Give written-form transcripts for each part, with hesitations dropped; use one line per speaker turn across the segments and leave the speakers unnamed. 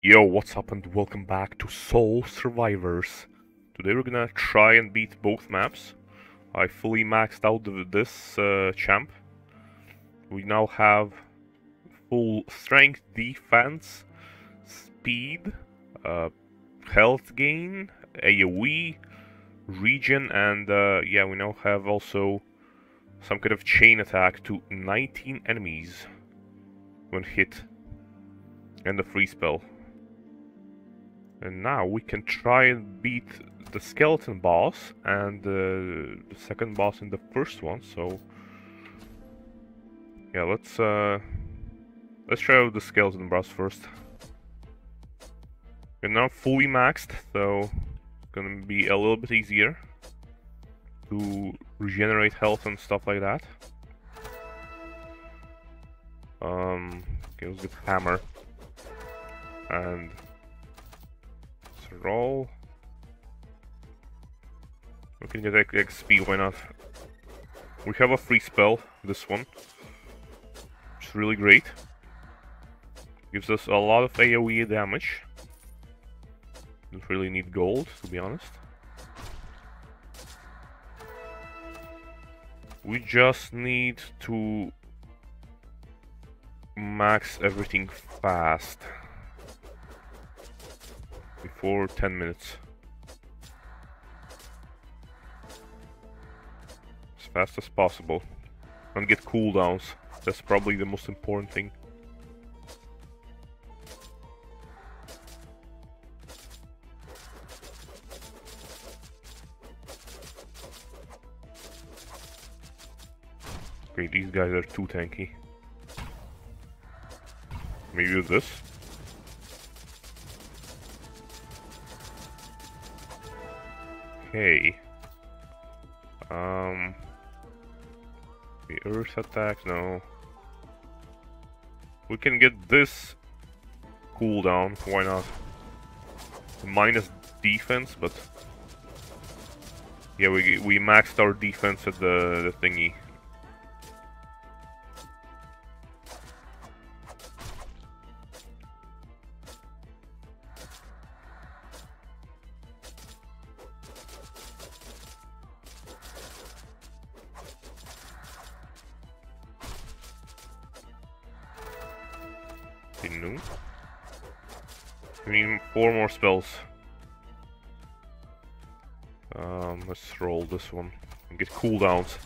Yo, what's up and welcome back to Soul Survivors. Today we're gonna try and beat both maps. I fully maxed out this champ. We now have full strength, defense, speed, health gain, AoE, regen, and yeah, we now have also some kind of chain attack to 19 enemies when hit, and a free spell. And now we can try and beat the skeleton boss and the second boss in the first one. So yeah, let's try out the skeleton boss first. We're now fully maxed, so it's gonna be a little bit easier to regenerate health and stuff like that. Okay, let's get hammer and roll. We can get XP, why not? We have a free spell, this one. It's really great. Gives us a lot of AoE damage. Don't really need gold, to be honest. We just need to max everything fast. Before 10 minutes. As fast as possible. And get cooldowns. That's probably the most important thing. Okay, these guys are too tanky. Maybe with this. Okay. The earth attack, no. We can get this cooldown, why not? Minus defense, but yeah, we maxed our defense at the thingy. No. We need 4 more spells. Let's roll this one and get cooldowns.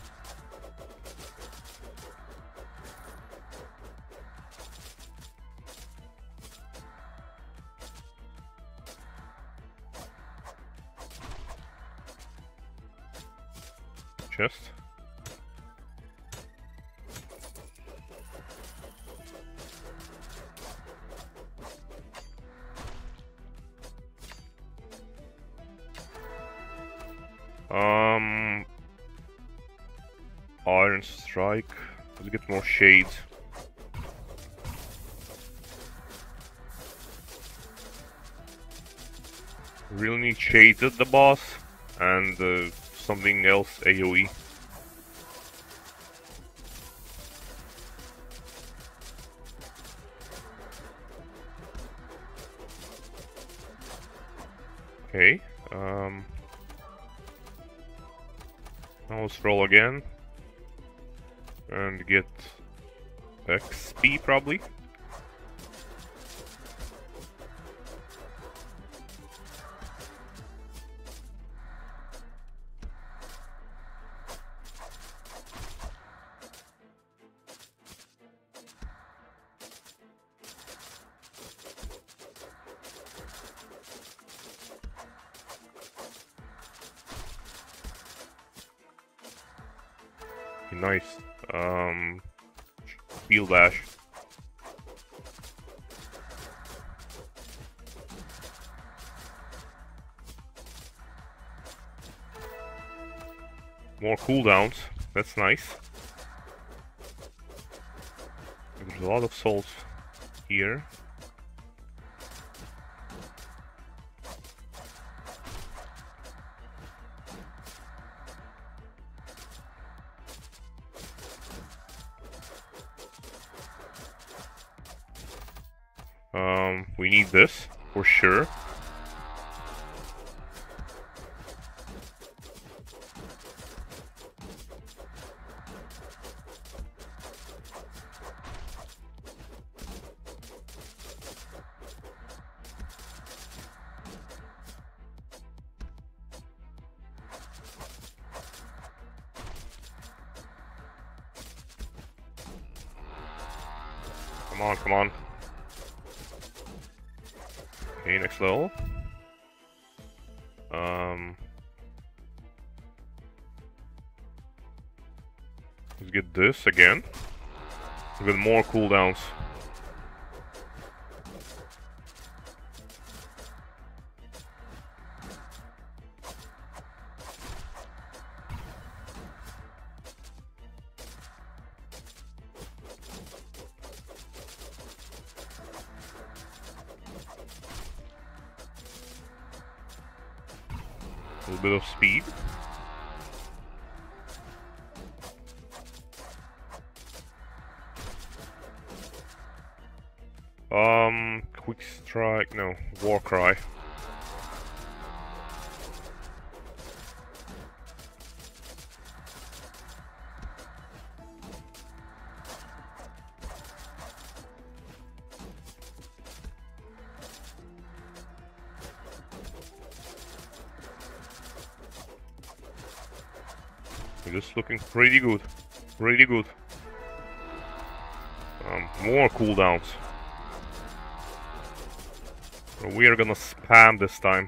Chest. Iron Strike. Let's get more shades. Really need shades at the boss and something else AoE. Okay. Now let's roll again. And get XP probably. Nice. Field Dash. More cooldowns. That's nice. There's a lot of souls here. We need this for sure. Come on, come on. Okay, next level. Let's get this again. With more cooldowns. A little bit of speed. Quick strike, no, war cry. Just looking pretty good, pretty good. More cooldowns. We are gonna spam this time.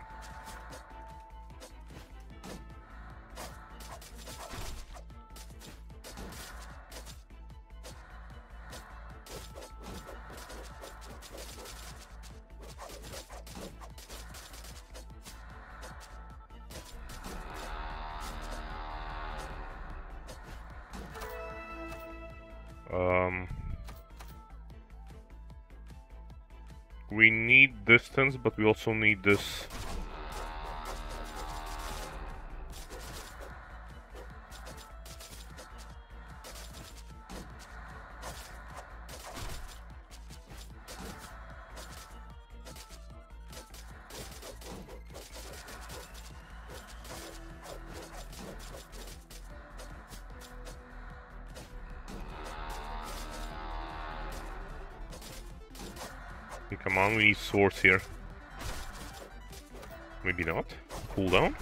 We need distance, but we also need this. Okay, come on, we need swords here. Maybe not. Cooldown.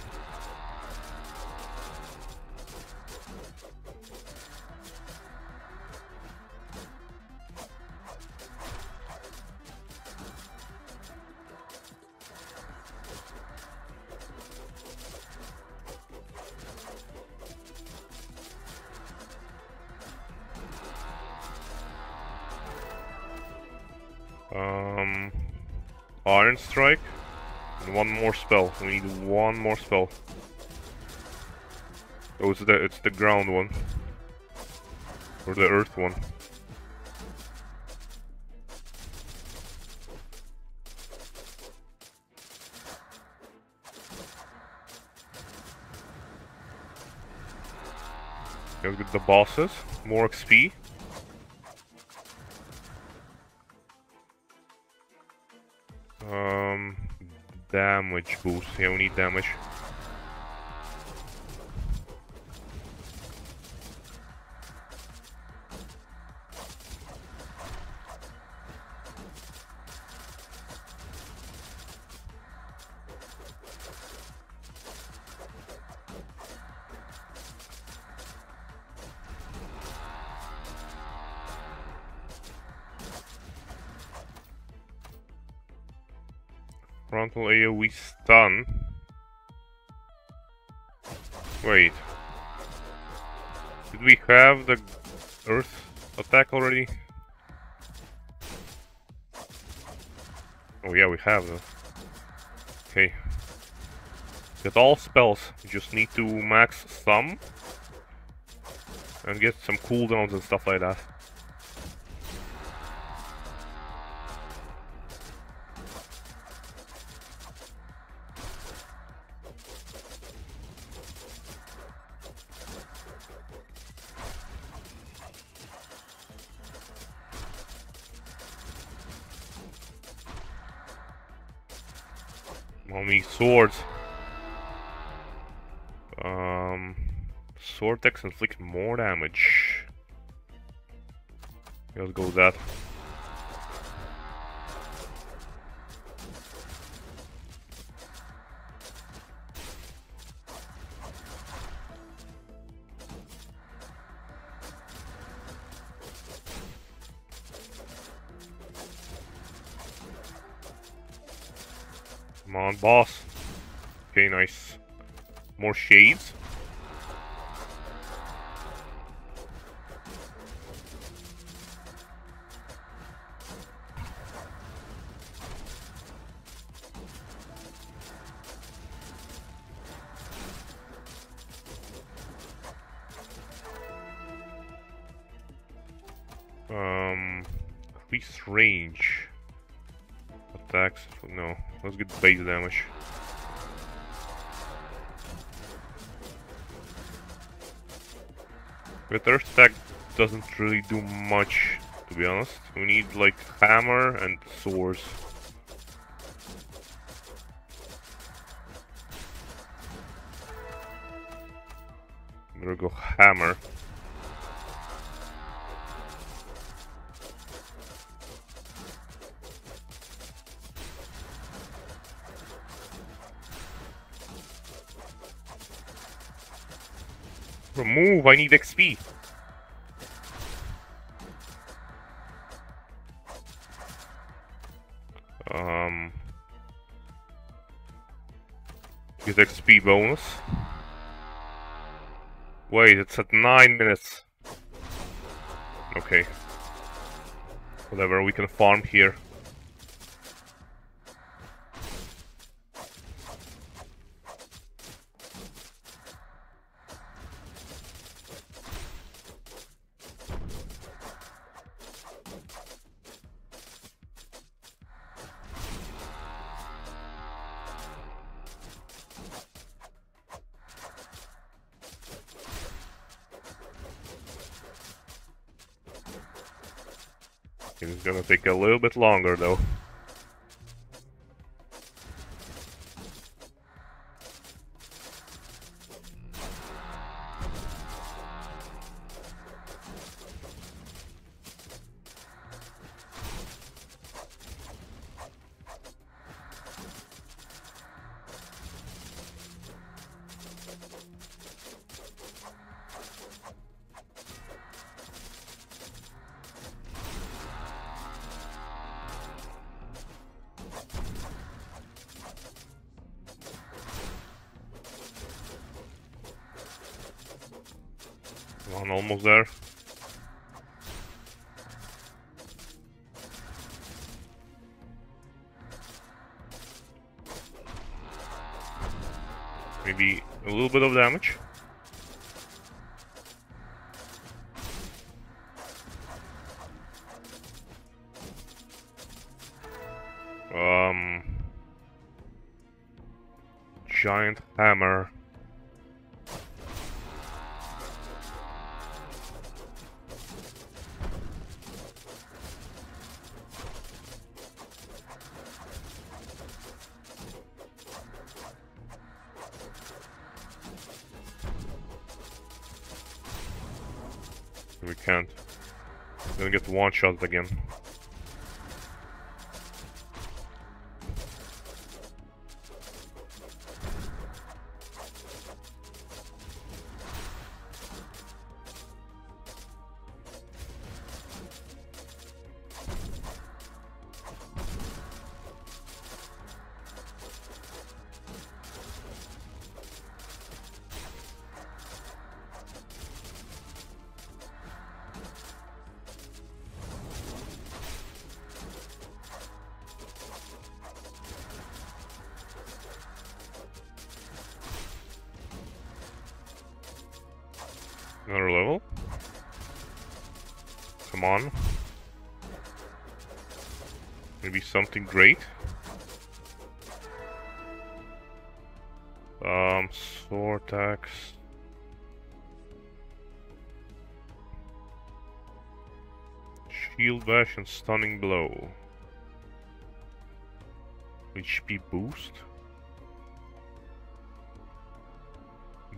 Iron Strike. And one more spell. We need one more spell. Oh, it's the ground one. Or the earth one. Let's get the bosses. More XP. Damage boost. Yeah, we need damage. Frontal AoE stun. Wait. Did we have the earth attack already? Oh yeah, we have them. Okay. Get all spells. You just need to max some. And get some cooldowns and stuff like that. How many swords? Sword attacks inflict more damage. Let's go with that. Come on, boss. Okay, nice. More shades. At least range. Attacks. No, let's get base damage. But Earth attack doesn't really do much, to be honest. We need like hammer and swords. Better go hammer. Remove, I need XP. Get XP bonus. Wait, it's at 9 minutes. Okay. Whatever, we can farm here. It's gonna take a little bit longer though. I'm almost there. Maybe a little bit of damage. Giant hammer. We can't. We're gonna get one-shot again. Another level. Come on. Maybe something great. Sword attacks. Shield bash and stunning blow. HP boost.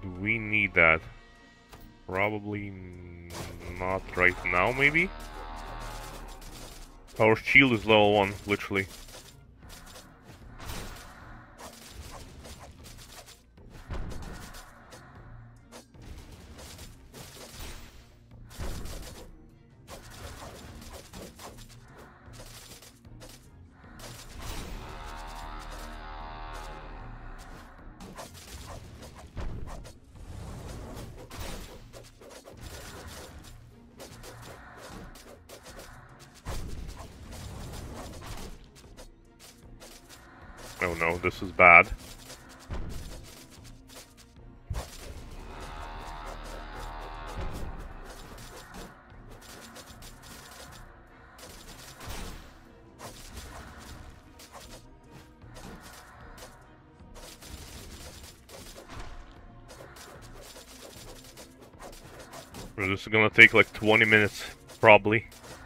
Do we need that? Probably not right now, maybe? Our shield is level 1, literally. Oh no, this is bad. This is gonna take like 20 minutes, probably.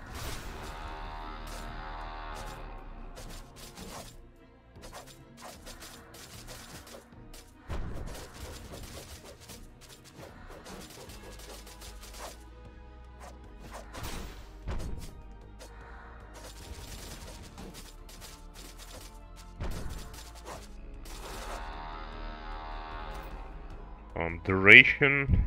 Duration.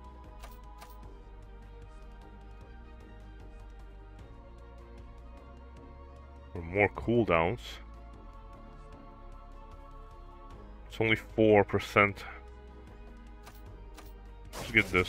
Or more cooldowns. It's only 4%. Let's get this.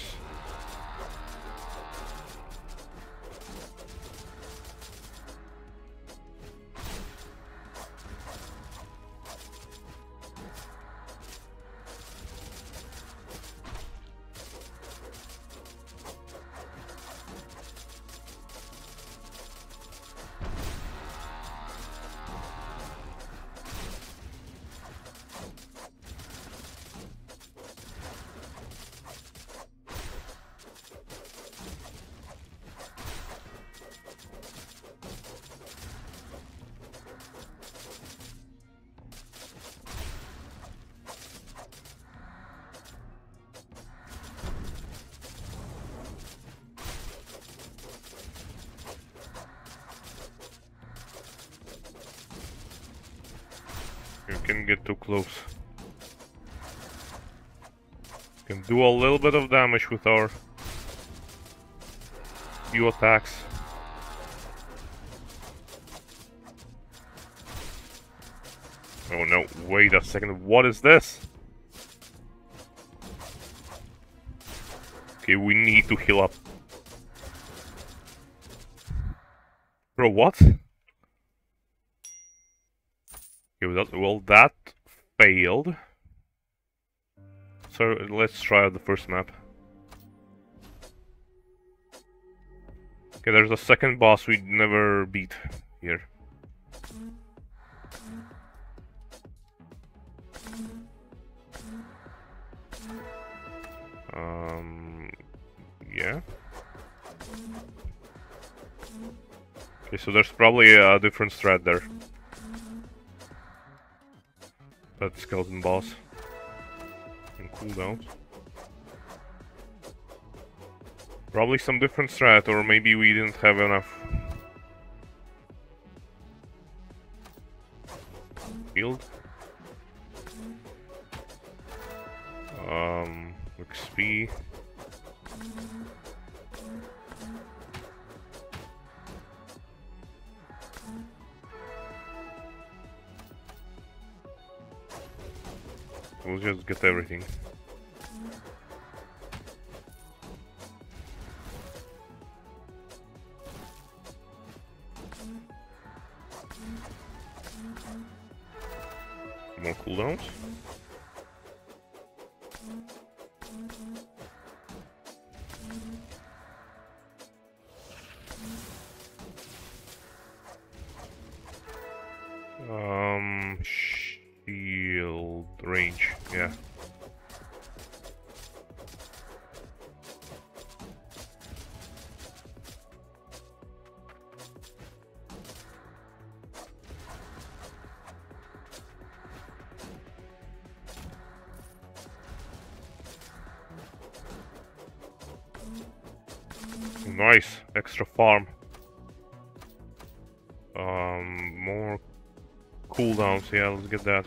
You can get too close. Can do a little bit of damage with our few attacks. Oh no, wait a second, what is this? Okay, we need to heal up. Bro, what? Okay, well, that failed. So let's try out the first map. Okay, there's a second boss we never beat here. Yeah. Okay, so there's probably a different strat there. That skeleton boss. And cooldowns. Probably some different strat, or maybe we didn't have enough. Shield. XP. We'll just get everything. More cooldowns. Shield range, yeah. Nice, extra farm. More cooldowns. Yeah, let's get that.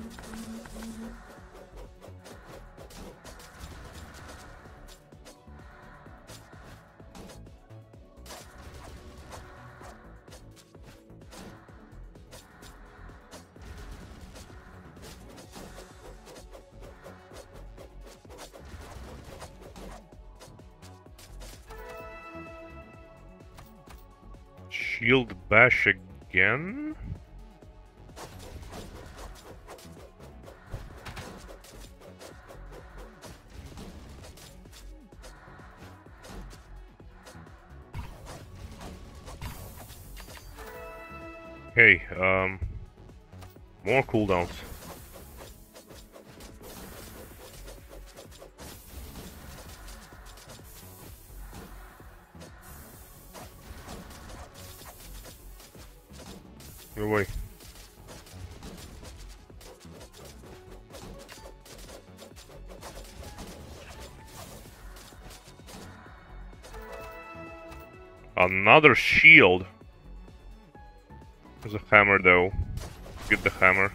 Shield bash again? Okay, more cooldowns. Go away. Another shield. There's a hammer though. Get the hammer.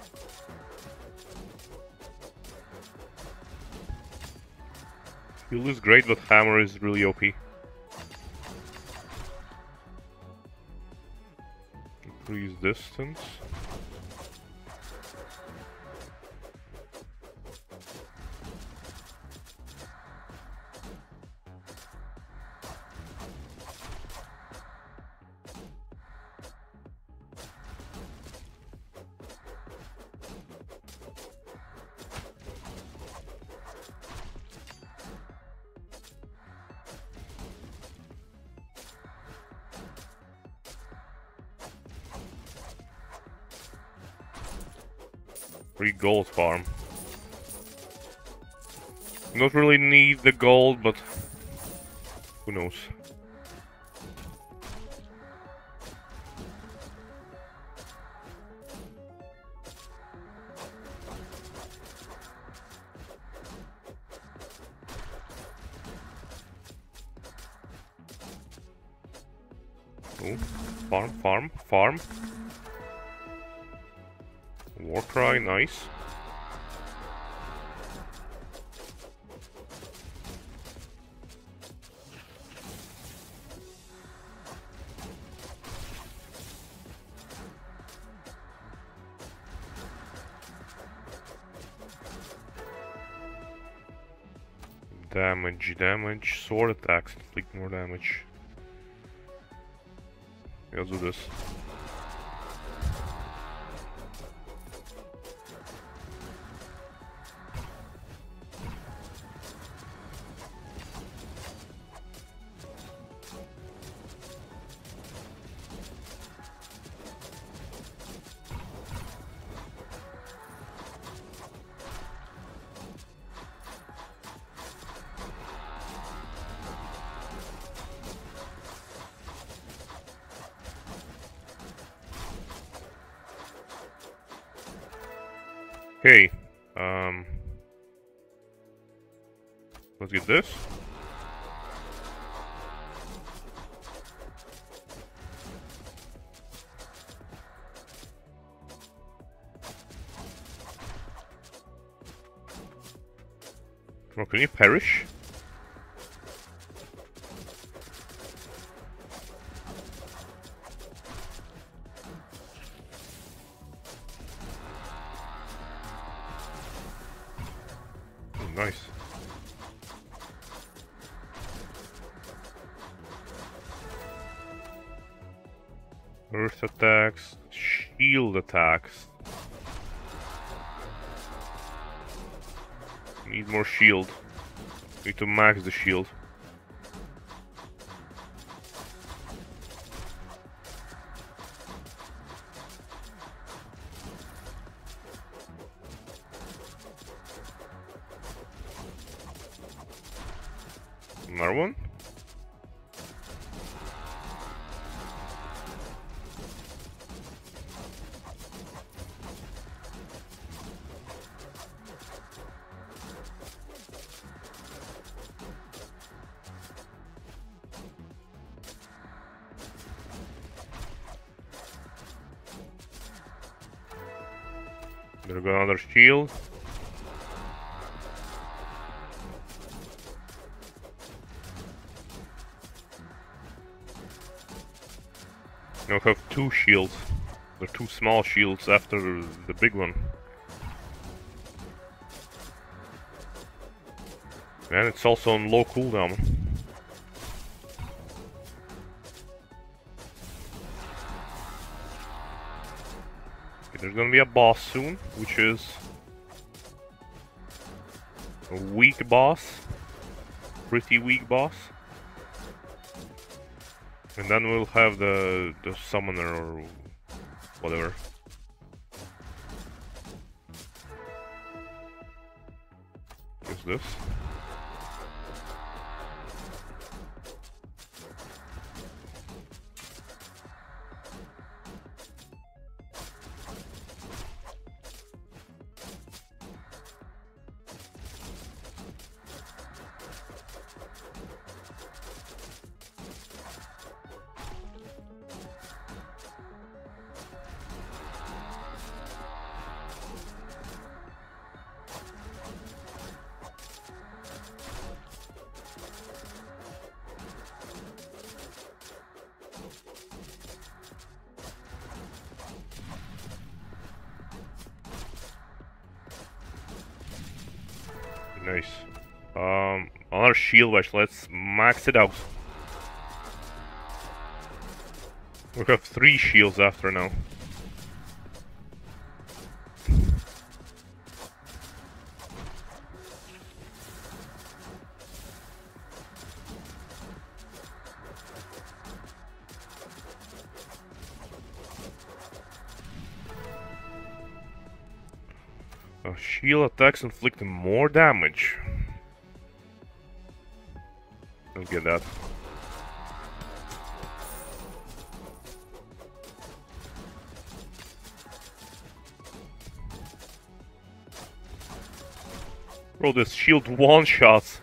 Shield is great, but hammer is really OP. Increase distance. Free gold farm. Not really need the gold, but who knows. Oh, farm. Warcry, nice. Damage, sword attacks inflict more damage. Let's do this. Okay, let's get this. Come on, can you perish? Nice. Earth attacks, shield attacks. Need more shield. Need to max the shield. Another one? There go another shield. Now we have 2 shields. There are 2 small shields after the big one. And it's also on low cooldown. Okay, there's gonna be a boss soon, which is a weak boss. Pretty weak boss. And then we'll have the summoner or whatever. What's this? Nice. Another shield wedge. Let's max it out. We have 3 shields after now. Shield attacks inflict more damage. Don't get that. Bro, this shield one-shots.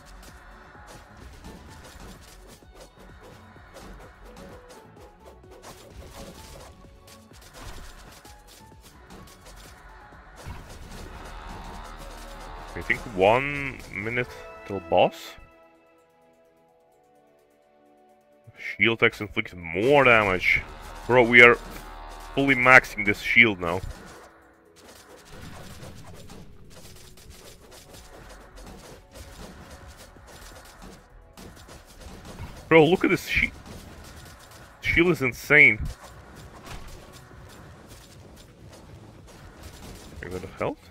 I think 1 minute till boss. Shield attacks inflict more damage. Bro, we are fully maxing this shield now. Bro, look at this shield. Shield is insane. A bit of health.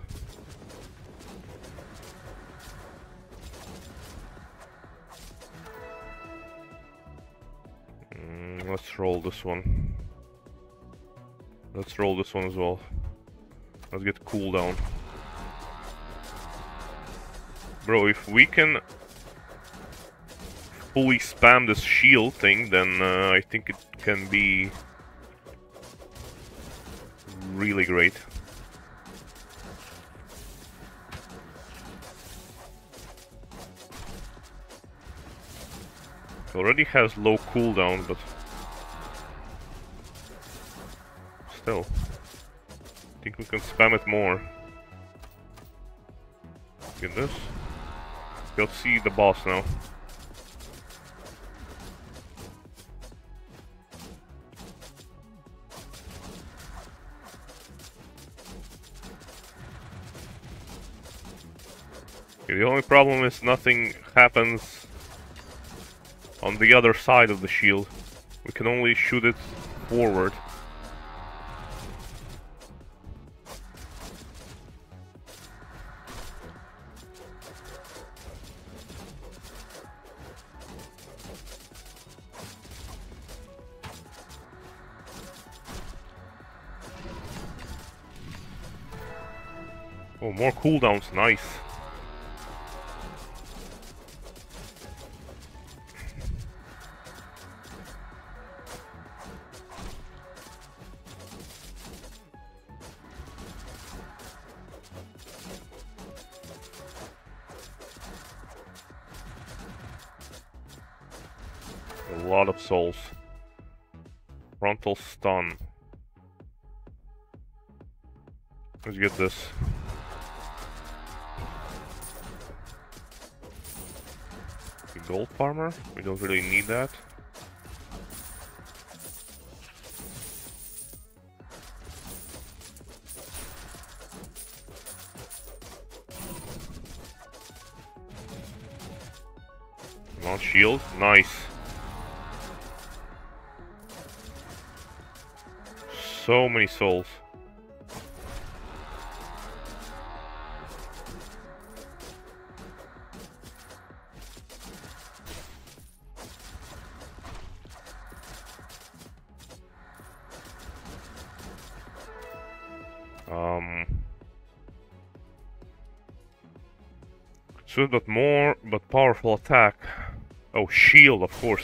Let's roll this one. Let's roll this one as well. Let's get cooldown. Bro, if we can fully spam this shield thing, then I think it can be really great. It already has low cooldown, but still, I think we can spam it more. Get this. Let's see the boss now. Okay, the only problem is nothing happens on the other side of the shield. We can only shoot it forward. Oh, more cooldowns, nice. A lot of souls. Frontal stun. Let's get this. The gold farmer? We don't really need that. Come on, shield. Nice. So many souls. Swift but powerful attack. Oh, shield, of course.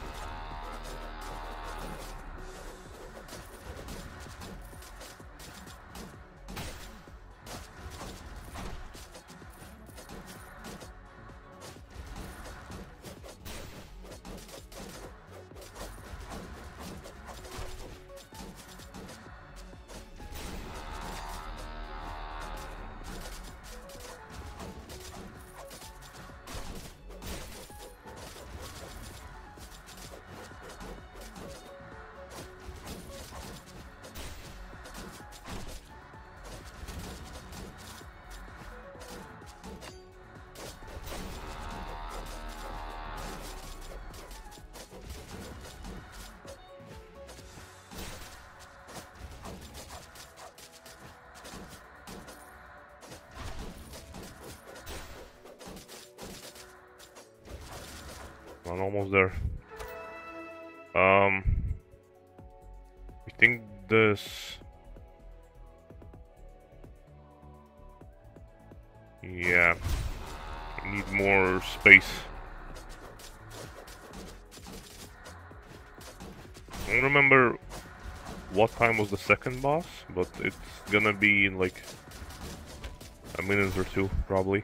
I'm almost there. I think this... Yeah. I need more space. I don't remember what time was the second boss, but it's gonna be in like a minute or two, probably.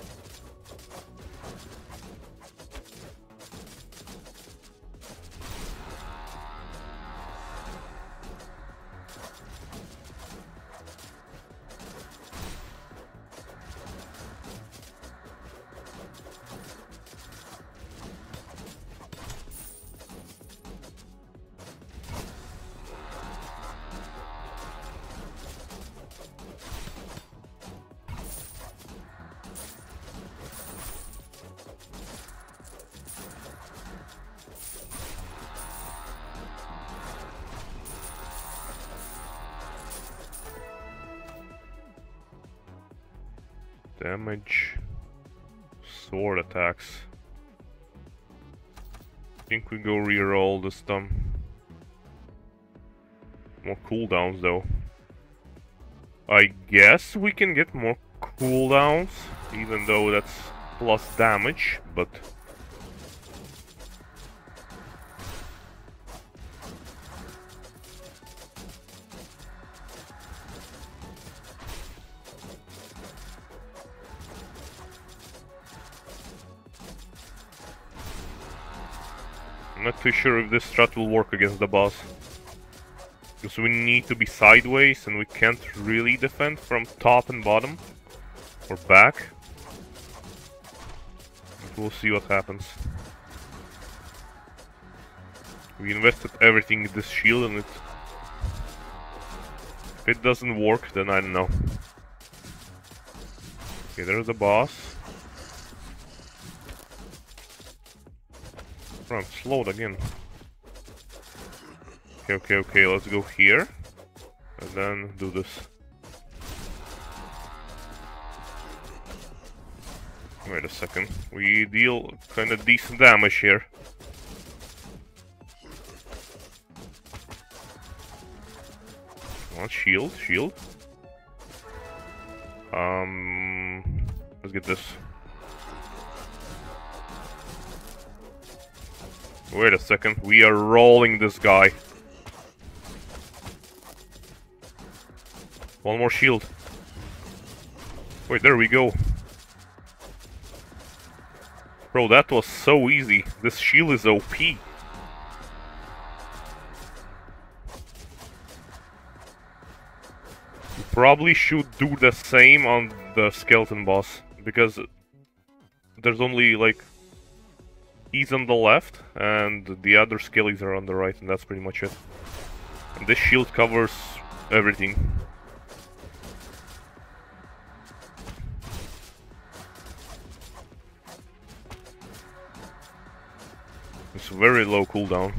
Damage. Sword attacks. I think we go reroll this time. More cooldowns though. I guess we can get more cooldowns, even though that's plus damage, but... I'm not too sure if this strat will work against the boss. Because we need to be sideways and we can't really defend from top and bottom. Or back. But we'll see what happens. We invested everything in this shield and if it doesn't work, then I don't know. Okay, there's the boss. Oh, I'm slowed again. Okay, let's go here. And then do this. Wait a second. We deal kind of decent damage here. Come on, shield. Let's get this. Wait a second, we are rolling this guy. One more shield. Wait, there we go. Bro, that was so easy. This shield is OP. We Probably should do the same on the skeleton boss, because there's only like he's on the left and the other skellies are on the right, and that's pretty much it. And this shield covers everything. It's very low cooldown.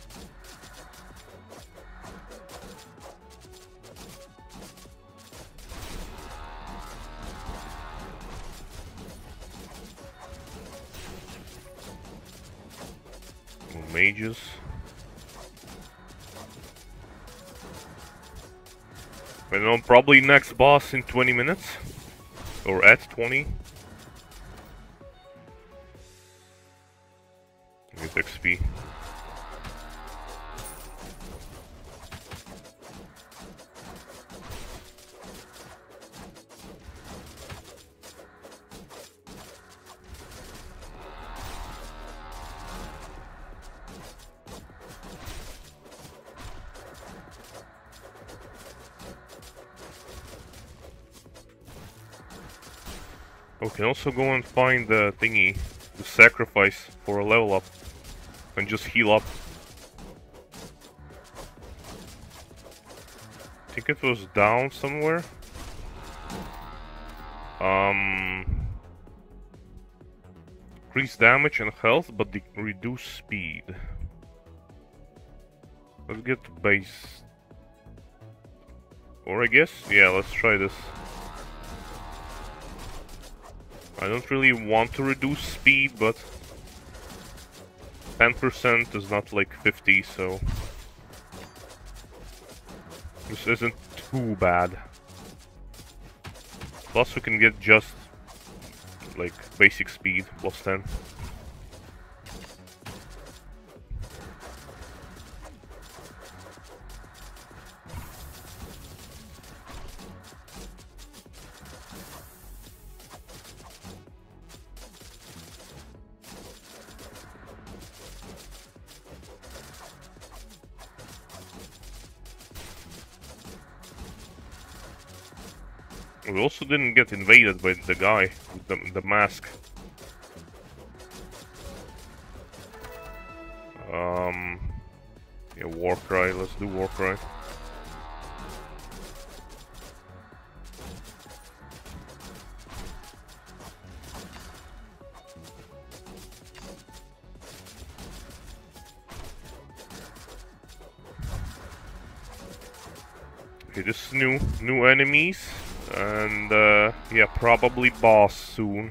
Mages. I don't know, probably next boss in 20 minutes. Or at 20. Get XP. We can also go and find the thingy, the sacrifice for a level up, and just heal up. I think it was down somewhere. Increase damage and health, but reduce speed. Let's get the base. Or I guess, yeah, let's try this. I don't really want to reduce speed, but 10% is not like 50, so this isn't too bad. Plus we can get just like basic speed plus 10. We also didn't get invaded by the guy with the mask. Yeah, Warcry, let's do Warcry. Okay, this is new enemies. And yeah, probably boss soon.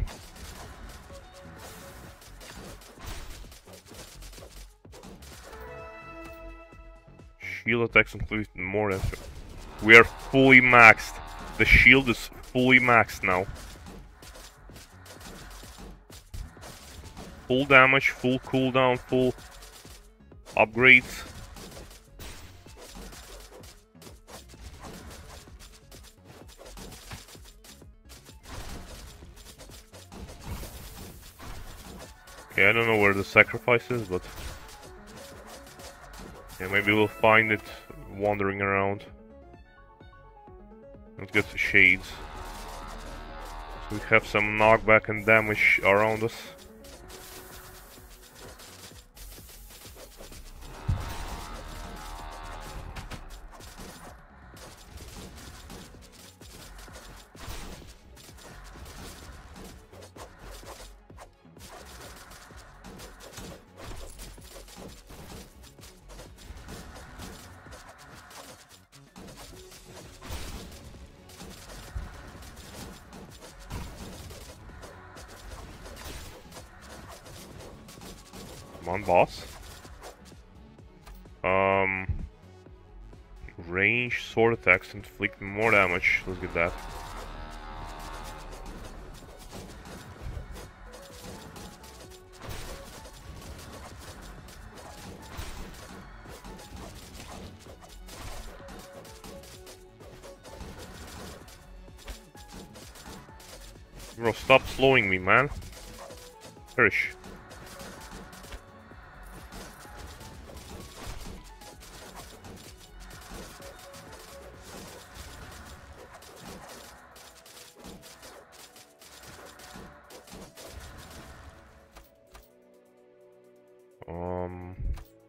Shield attacks include more than... We are fully maxed. The shield is fully maxed now. Full damage, full cooldown, full upgrades. Okay, I don't know where the sacrifice is, but yeah, maybe we'll find it wandering around. Let's get the shades. So we have some knockback and damage around us. Come on, boss. Range sword attacks inflict more damage. Let's get that. Bro, stop slowing me, man. Perish.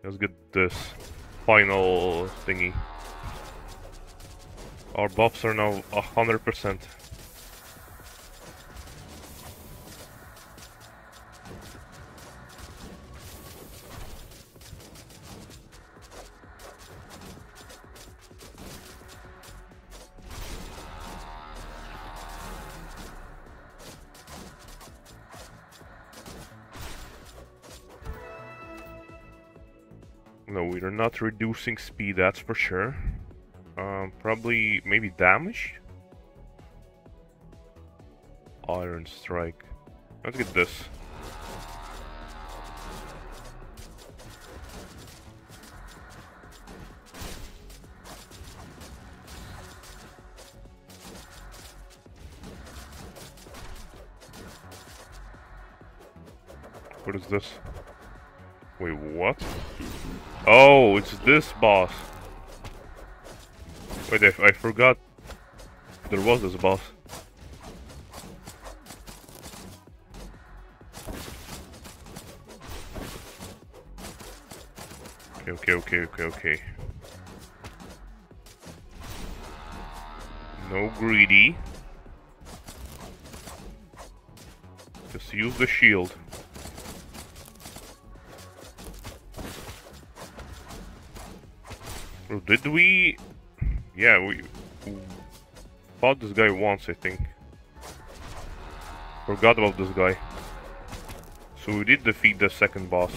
Let's get this final thingy. Our buffs are now 100%. No, we're not reducing speed, that's for sure. Probably, maybe damage? Iron Strike. Let's get this. What is this? Wait, what? Oh, it's this boss. Wait, I forgot there was this boss. Okay. No greedy. Just use the shield. Or did we? Yeah, we fought this guy once, I think. Forgot about this guy. So we did defeat the second boss.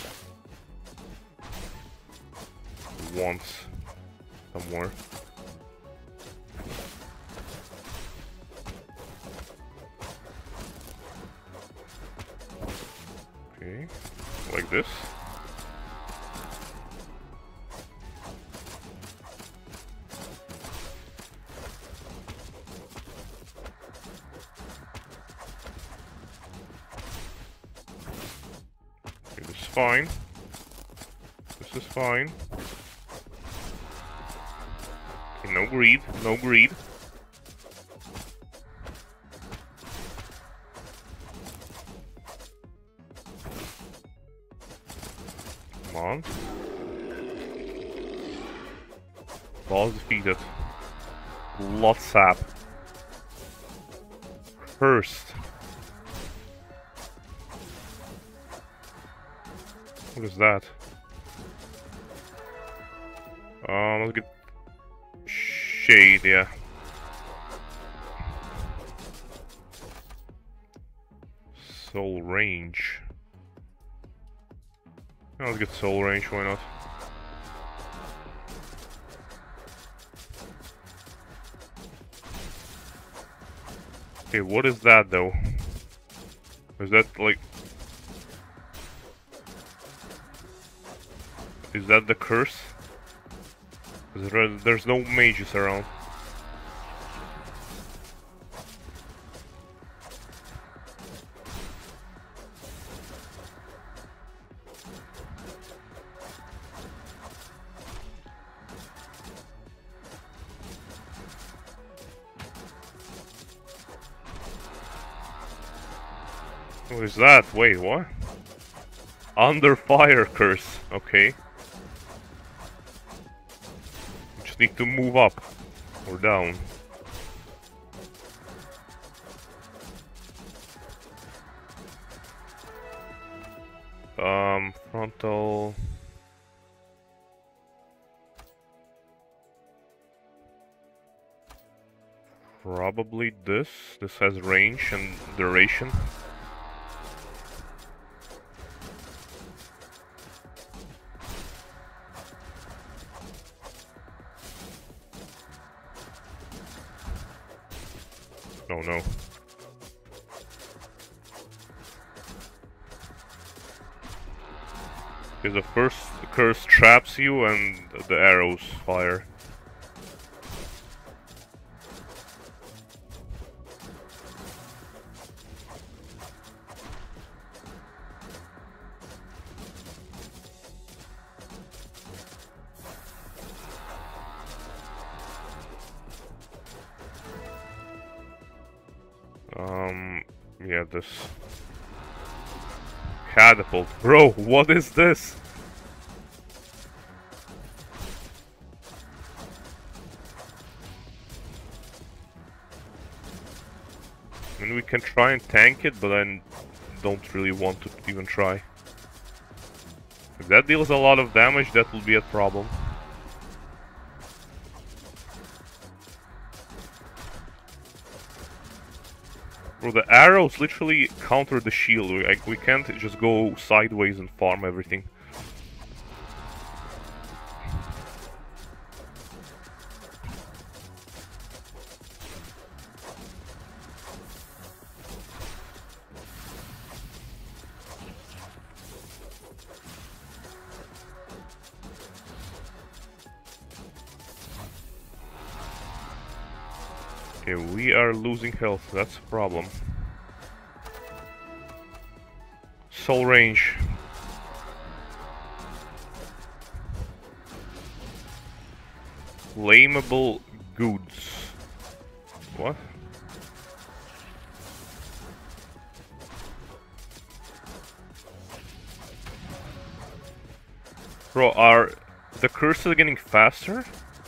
Once. Somewhere. Okay. Like this. Okay, this is fine. This is fine. Okay, no greed, no greed. Come on. Boss defeated. Lot sap. Cursed. What is that? Let's get shade, yeah. Soul range. Yeah, let's get soul range, why not? Okay, what is that though? Is that like... Is that the curse? There's no mages around. What is that? Wait, what? Under fire curse. Okay. Just need to move up or down. Frontal. Probably this. This has range and duration. Oh no. Because the first curse traps you and the arrows fire. Yeah, this catapult. Bro, what is this? I mean, we can try and tank it, but I don't really want to even try. If that deals a lot of damage, that will be a problem. Bro, the arrows literally counter the shield. We can't just go sideways and farm everything. Okay, we are losing health, that's a problem. Soul range. Flammable goods. What? Bro, are the curses getting faster?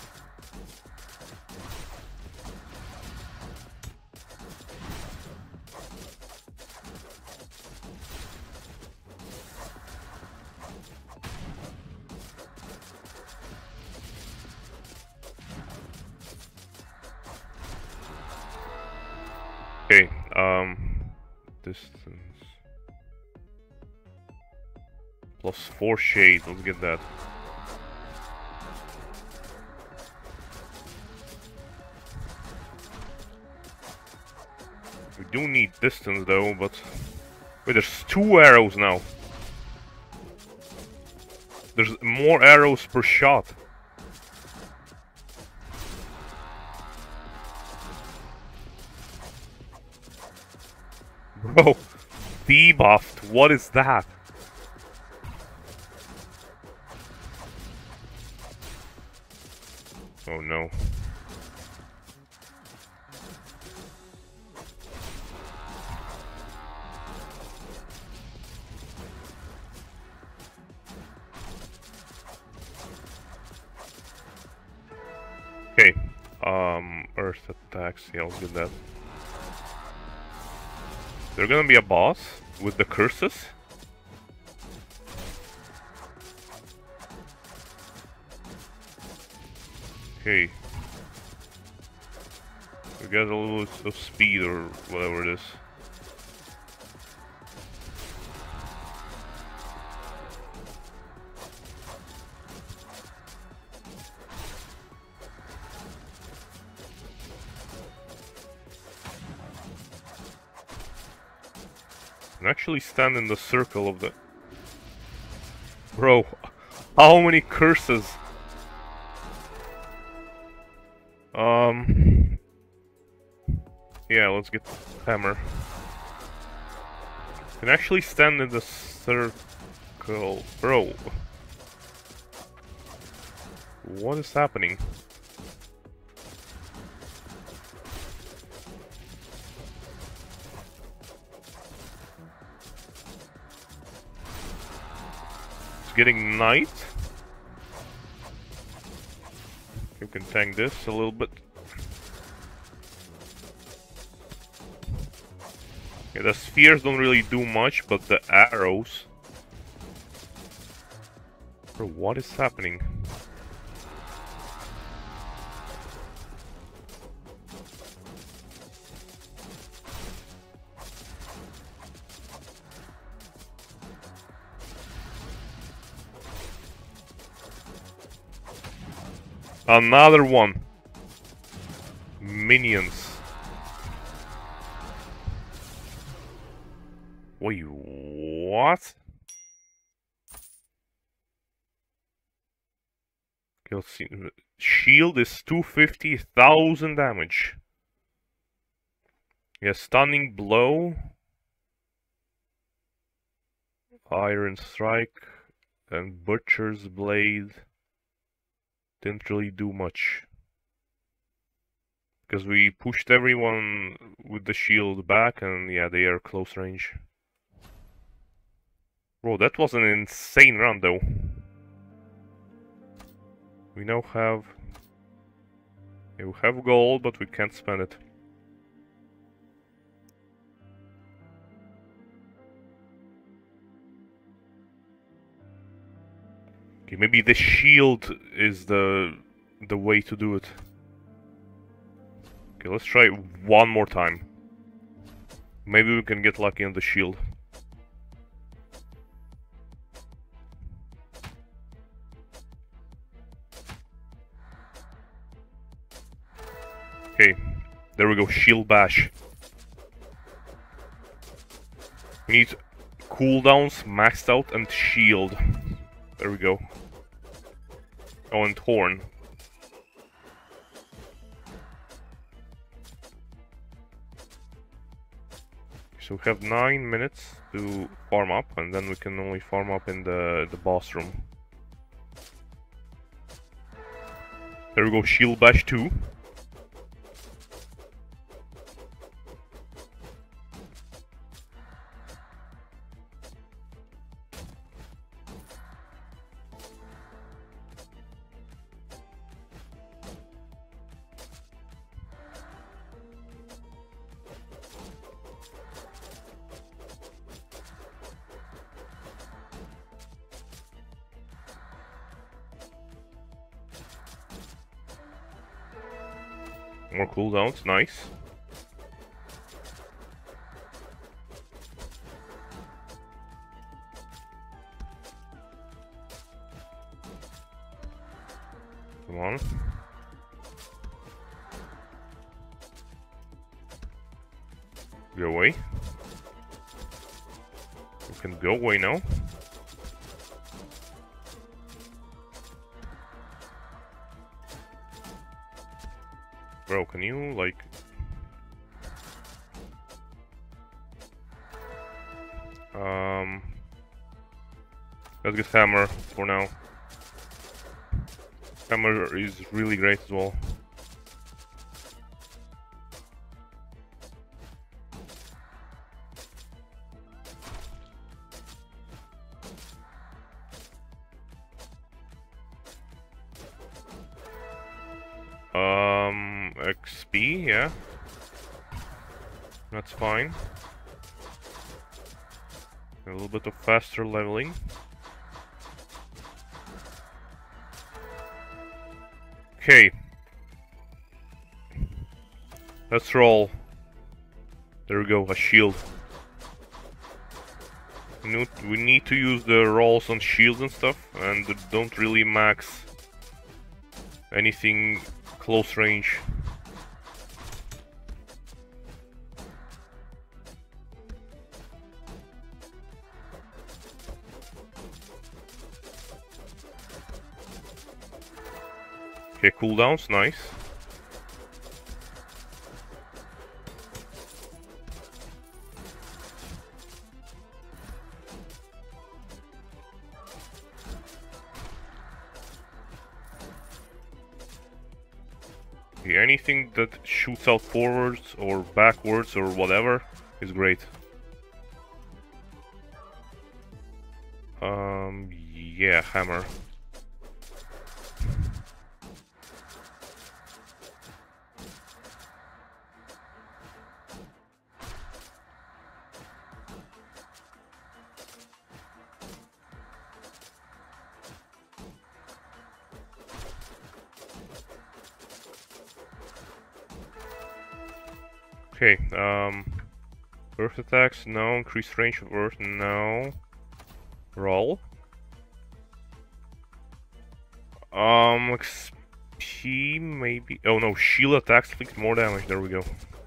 Okay, distance. +4 shade, let's get that. We do need distance though, but... Wait, there's 2 arrows now. There's more arrows per shot. Bro, debuffed, what is that? Oh no. Okay, Earth attacks, yeah, I'll get that. There's gonna be a boss with the curses. Okay. We got a little bit of speed or whatever it is. And actually stand in the circle of the... Bro, how many curses? Yeah, let's get hammer. Can actually stand in the circle. Bro. What is happening? It's getting night. You can tank this a little bit. Yeah, the spheres don't really do much, but the arrows... Bro, what is happening? Another one. Minions. Wait, what? Okay, let's see. Shield is 250,000 damage. Yeah, stunning blow. Iron strike. And butcher's blade. Didn't really do much. Because we pushed everyone with the shield back and yeah, they are close range. Bro, that was an insane run though. We now have... Yeah, we have gold, but we can't spend it. Okay, maybe the shield is the way to do it. Okay, let's try it one more time. Maybe we can get lucky on the shield. Okay, there we go, shield bash. We need cooldowns maxed out and shield. There we go. Oh, and horn. So we have 9 minutes to farm up, and then we can only farm up in the boss room. There we go, shield bash 2. More cooldowns, nice. Come on. Go away. You can go away now. Bro, can you, like... Let's get Hammer for now. Hammer is really great as well. XP, yeah. That's fine. A little bit of faster leveling. Okay. Let's roll. There we go, a shield. We need to use the rolls on shields and stuff, and don't really max anything close range. Okay, cooldowns, nice. Okay, anything that shoots out forwards or backwards or whatever is great. Yeah, hammer. Okay, Earth attacks, no. Increased range of Earth, no. Roll. XP, maybe. Oh no, shield attacks inflict more damage, there we go.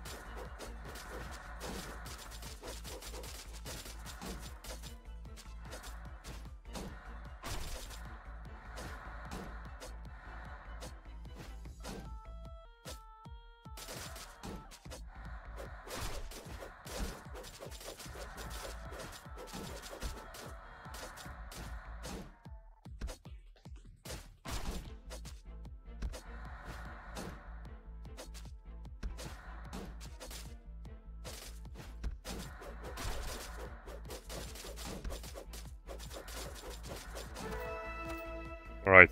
Alright.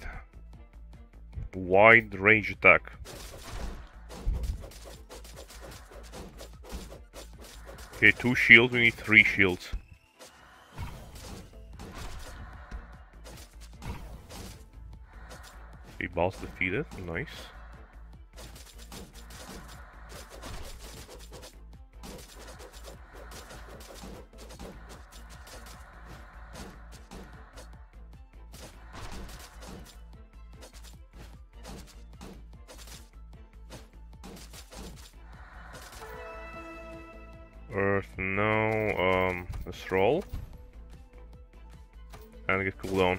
Wide range attack. Okay, 2 shields, we need 3 shields. boss defeated. Nice. Earth, no. Let's roll. And get cooldown.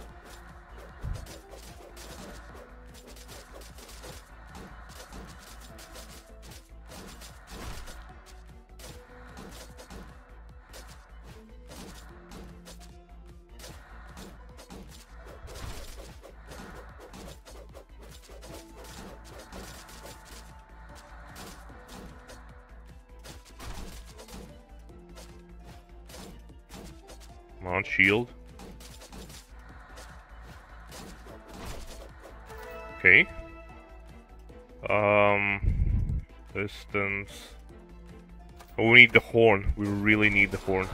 Come on, shield. Okay. Distance. Oh, we need the horn. We really need the horn.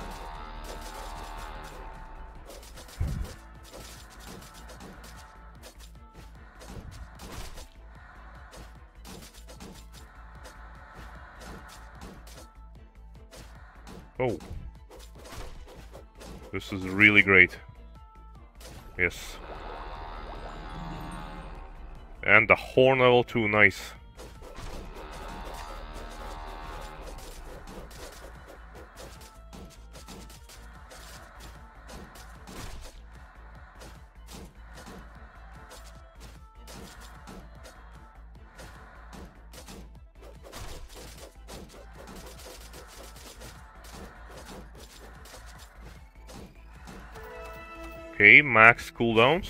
Oh. This is really great. Yes. And the horn level 2, nice. Okay, max cooldowns.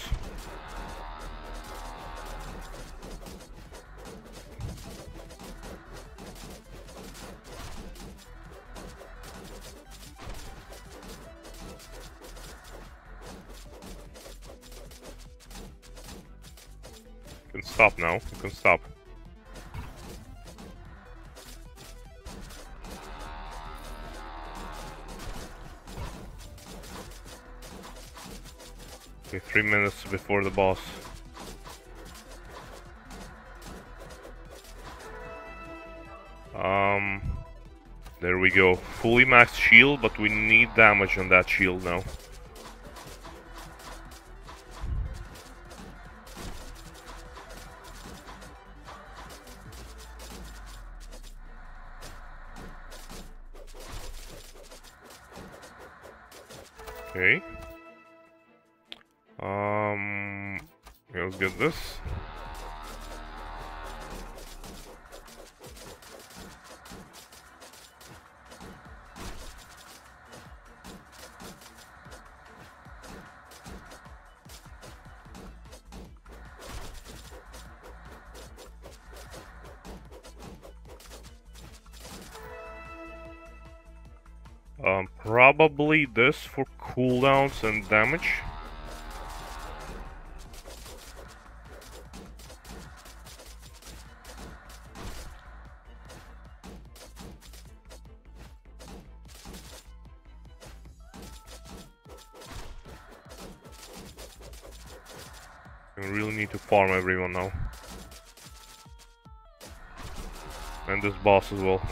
You can stop now. You can stop. Okay, 3 minutes before the boss. There we go. Fully maxed shield, but we need damage on that shield now. Okay. Yeah, let's get this. Probably this for cooldowns and damage. We really need to farm everyone now. And this boss as well.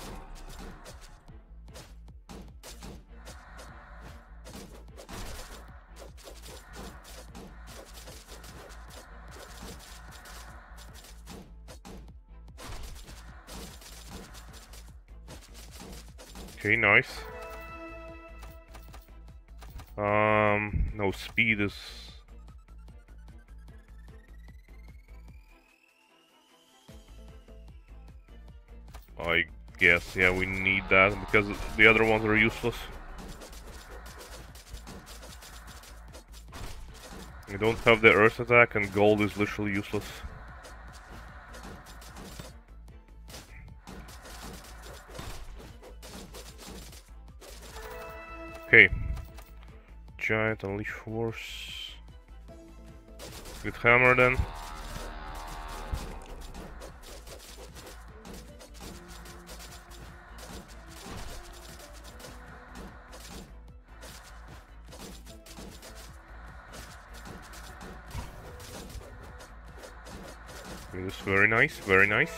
Okay, nice. No, speed is... I guess, yeah, we need that because the other ones are useless. We don't have the earth attack and gold is literally useless. Okay. Giant unleash force. Good hammer then. This is very nice, very nice.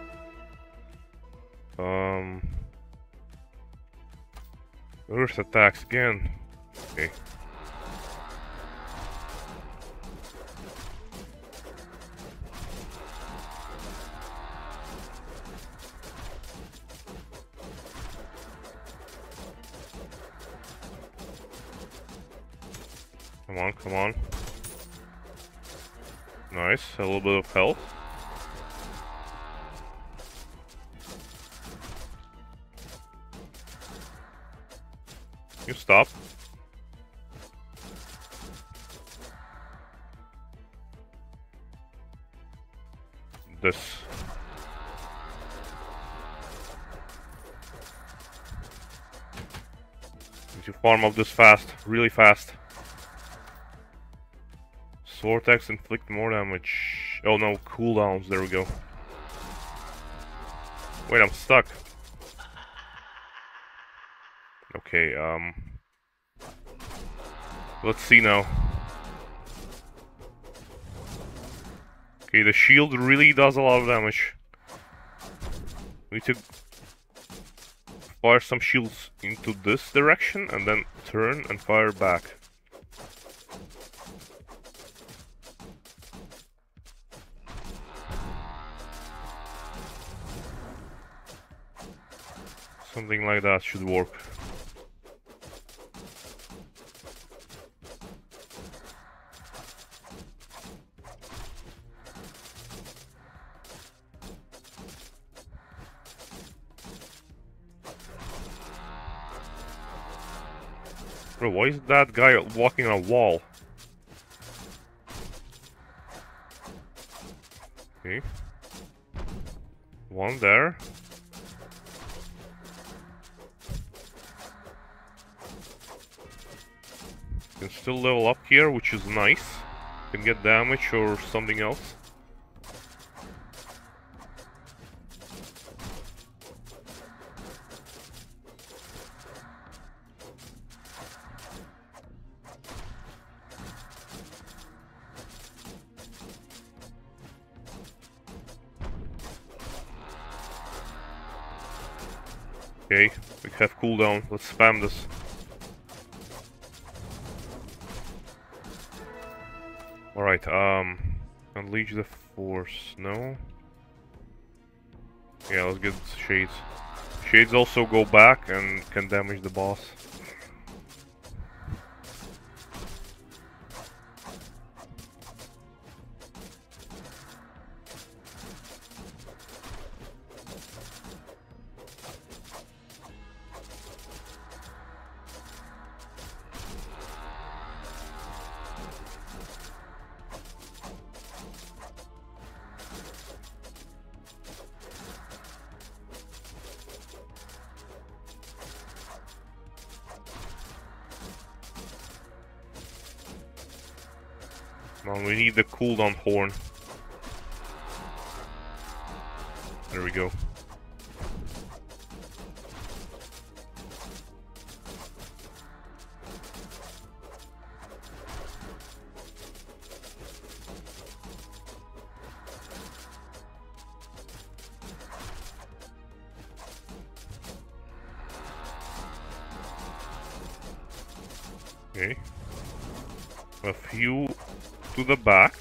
Earth attacks again. Okay. Come on, come on. Nice, a little bit of health. You stop. This. Need to farm up this fast, really fast. Sword attacks inflict more damage. Oh no, cooldowns, there we go. Wait, I'm stuck. Okay, let's see now. Okay, the shield really does a lot of damage. We need to fire some shields into this direction and then turn and fire back. Something like that should work. Bro, why is that guy walking on a wall? Okay. One there. Can still level up here, which is nice. Can get damage or something else. Okay, we have cooldown. Let's spam this. Alright, unleash the force. No. Yeah, let's get Shades. Shades also go back and can damage the boss. Now we need the cooldown horn. There we go. Okay. A few to the back.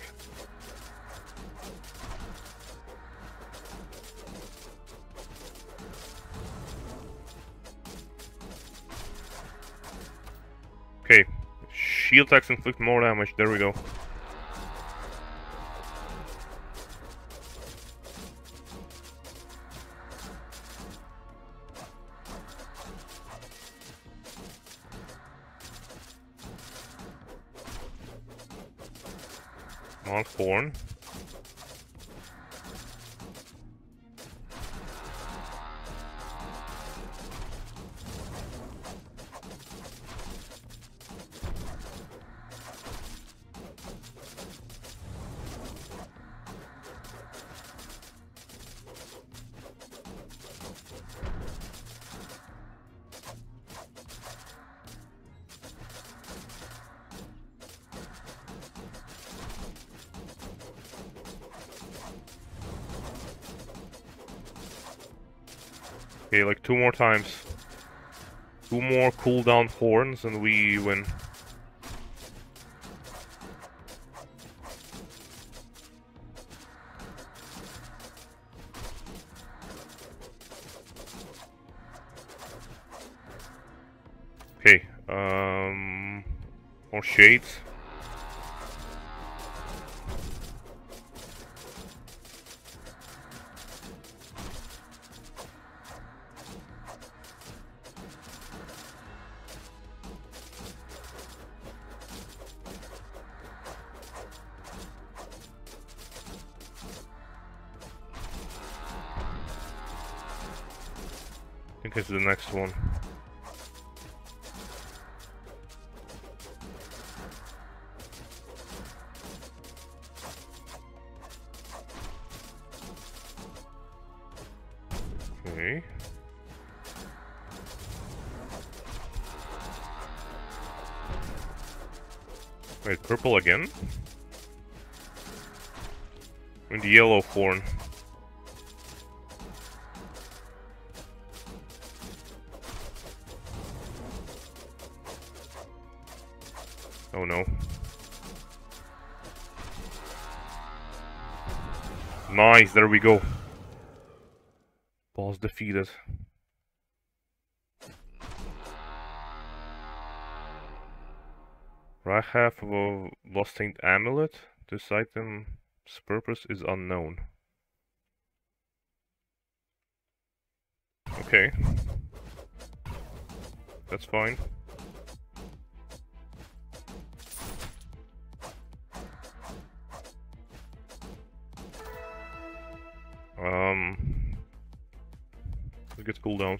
Okay. Shield attacks inflict more damage. There we go. On horn. Okay, like 2 more times. 2 more cooldown horns and we win. Okay, more shades. I think it's the next one. Okay. Wait, purple again? And the yellow horn. Oh no. Nice, there we go. Boss defeated. I have a Bloodstained Amulet. This item's purpose is unknown. Okay. That's fine. Let's get cooldowns.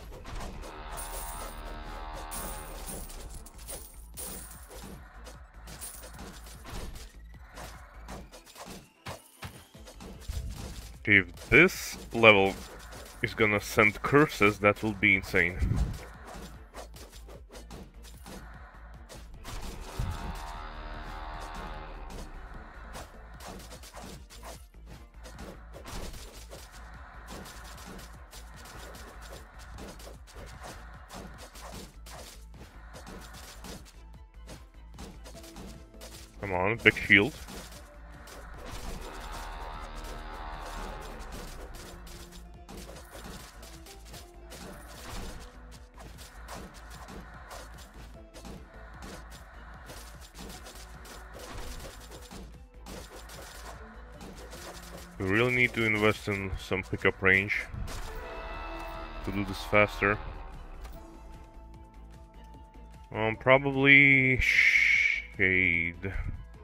If this level is gonna send curses, that will be insane. Come on, big shield. We really need to invest in some pickup range to do this faster. Probably shade.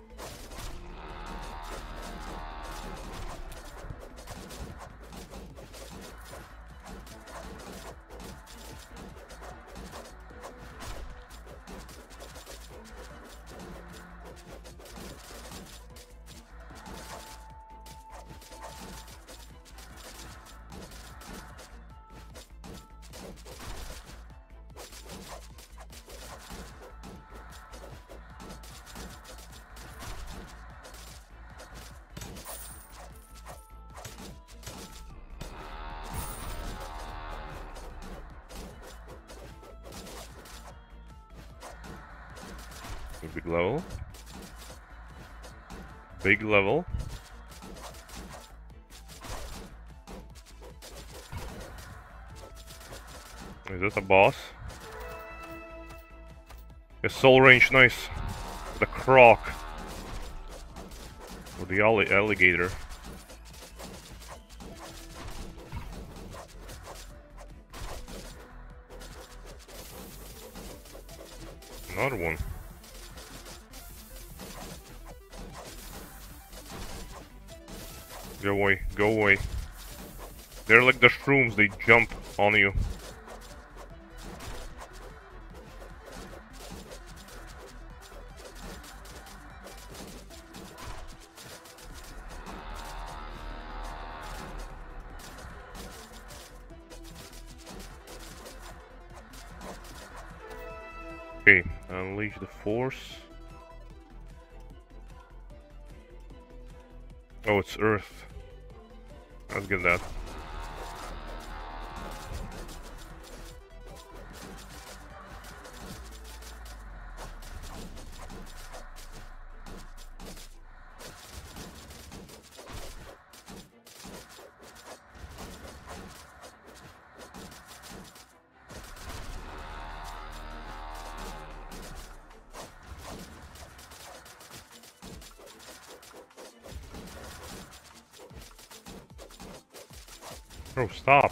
Big level. Big level. Is that a boss? A soul range, nice. The croc. Or the alligator. Another one. Go away, go away. They're like the shrooms, they jump on you. Okay, unleash the force. Oh, it's Earth. Let's get that. Bro, stop.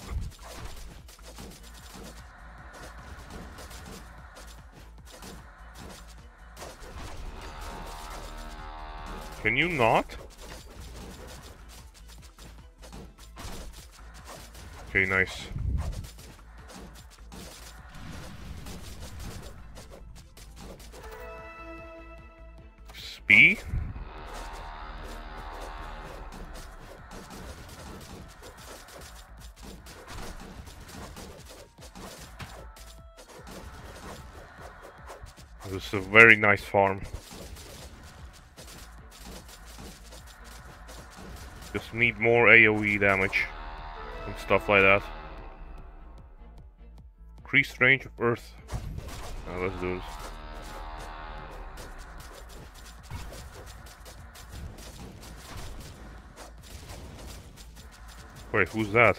Can you not? Okay, nice. Spee? This is a very nice farm. Just need more AoE damage and stuff like that. Increased range of Earth. Now let's do this. Wait, who's that?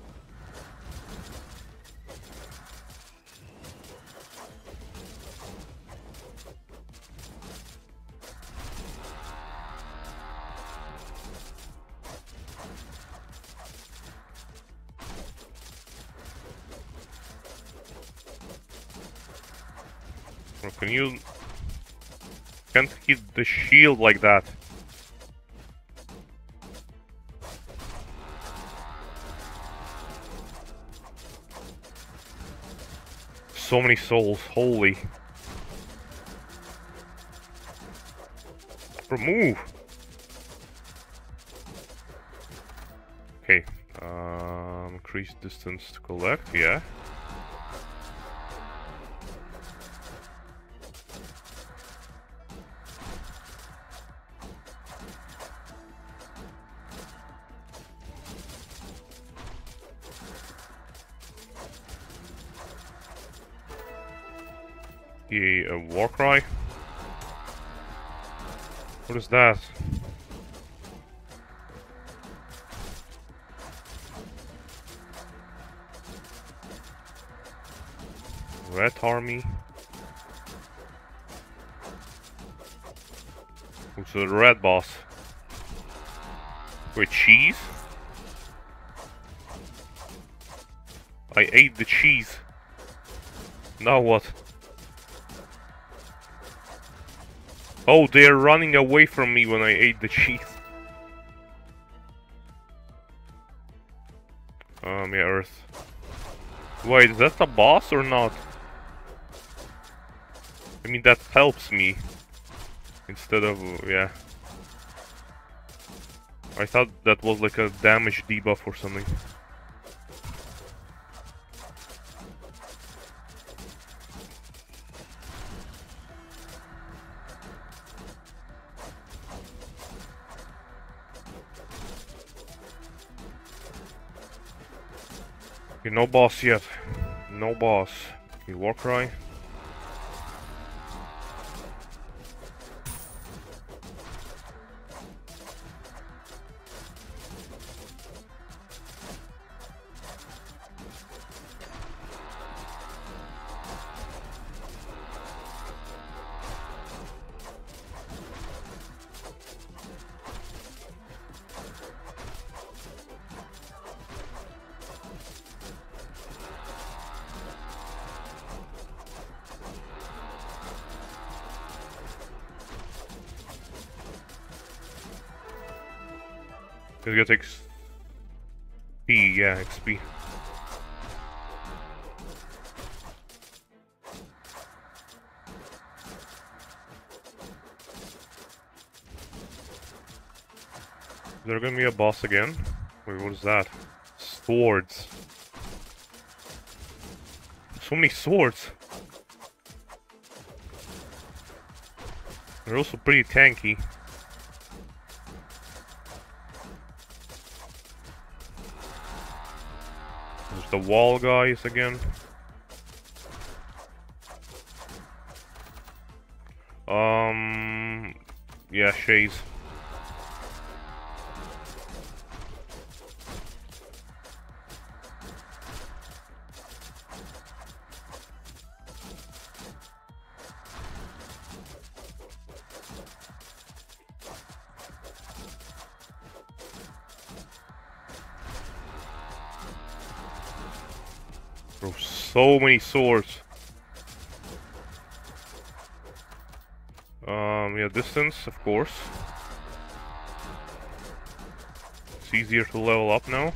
Or can you... Can't hit the shield like that. So many souls, holy. Remove! Okay, increase distance to collect, yeah. A war cry? What is that? Red army? Who's the red boss? Wait, cheese? I ate the cheese. Now what? Oh, they're running away from me when I ate the cheese. Yeah, Earth. Wait, is that the boss or not? I mean, that helps me. Instead of, yeah. I thought that was like a damage debuff or something. Okay, no boss yet. No boss. Okay, war cry. It's gonna take XP, yeah, XP. Is there gonna be a boss again? Wait, what is that? Swords. So many swords. They're also pretty tanky. There's the wall guys again. Yeah, Shays. Bro, so many swords. Yeah, distance, of course. It's easier to level up now.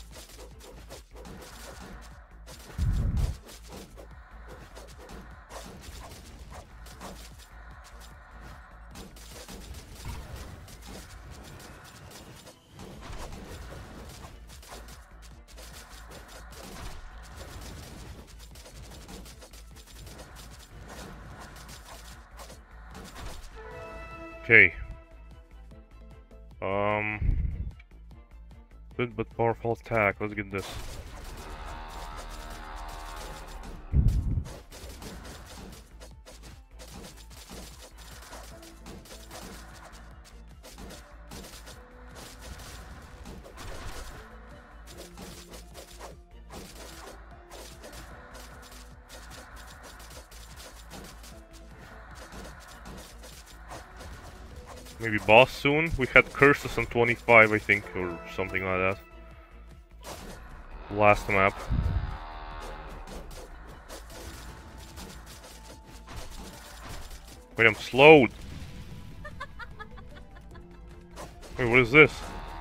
Okay. Good but powerful attack. Let's get this. Maybe boss soon? We had curses on 25, I think, or something like that. Last map. Wait, I'm slowed! Wait, what is this?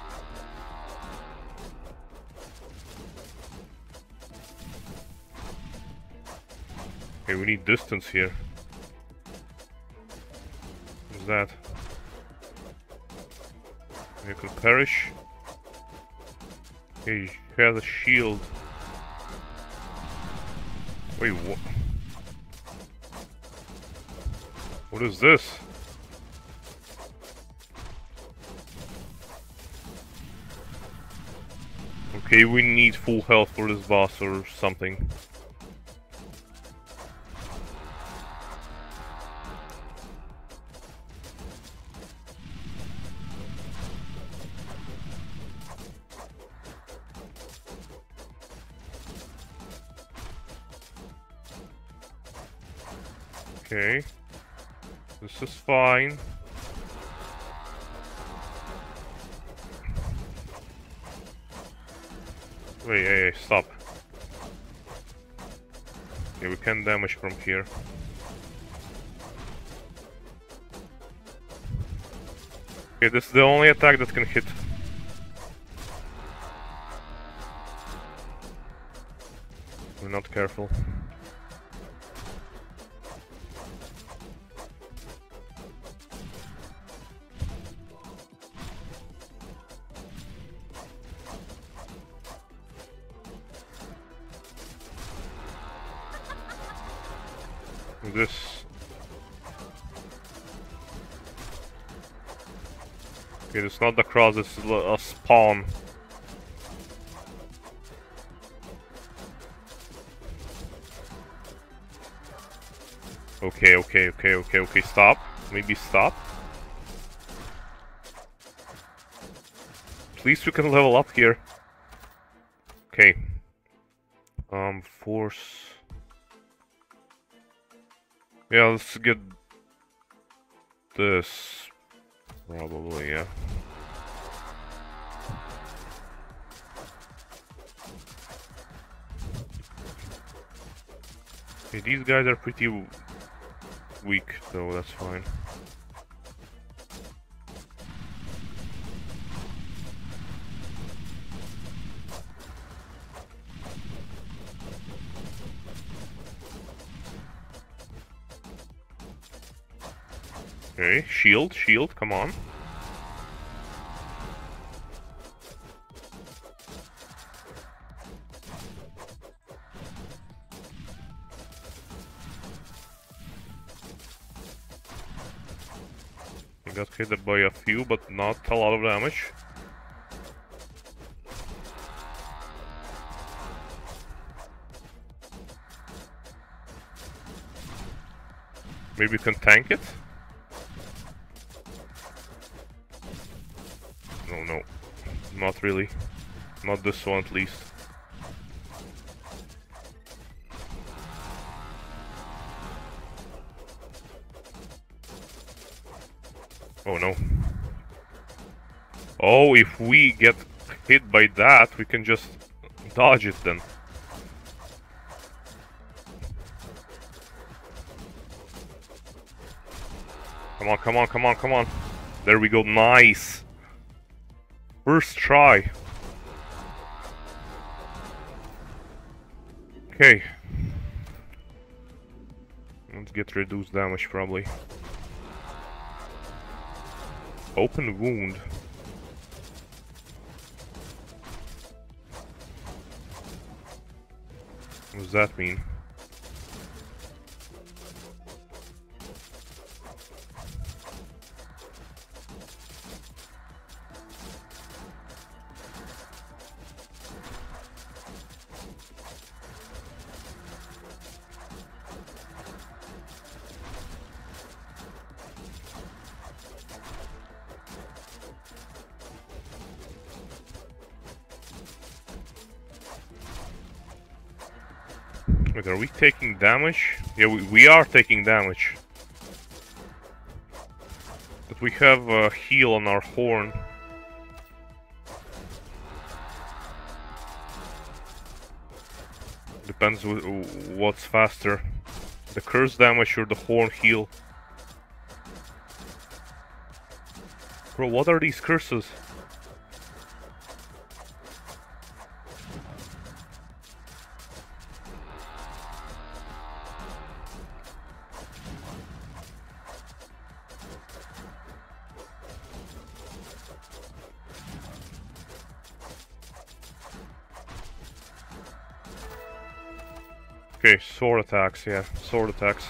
Okay, we need distance here. What is that? You can perish. Okay, he has a shield. Wait, what? What is this? Okay, we need full health for this boss or something. Okay. This is fine. Wait, hey, stop. Okay, we can damage from here. Okay, this is the only attack that can hit. We're not careful. This. Okay, it's not the cross, it's a spawn. Okay, stop. Maybe stop. Please, we can level up here. Okay. Force. Yeah, let's get this. Probably, yeah. Okay, these guys are pretty weak, so that's fine. Okay, shield, come on. I got hit by a few, but not a lot of damage. Maybe we can tank it? No. Not really. Not this one, at least. Oh no. Oh, if we get hit by that, we can just dodge it then. Come on, come on, come on, come on. There we go, nice. First try. Okay. Let's get reduced damage probably. Open wound. What does that mean? Wait, are we taking damage? Yeah, we are taking damage. But we have a heal on our horn. Depends what's faster. The curse damage or the horn heal. Bro, what are these curses? Okay, sword attacks, yeah, sword attacks.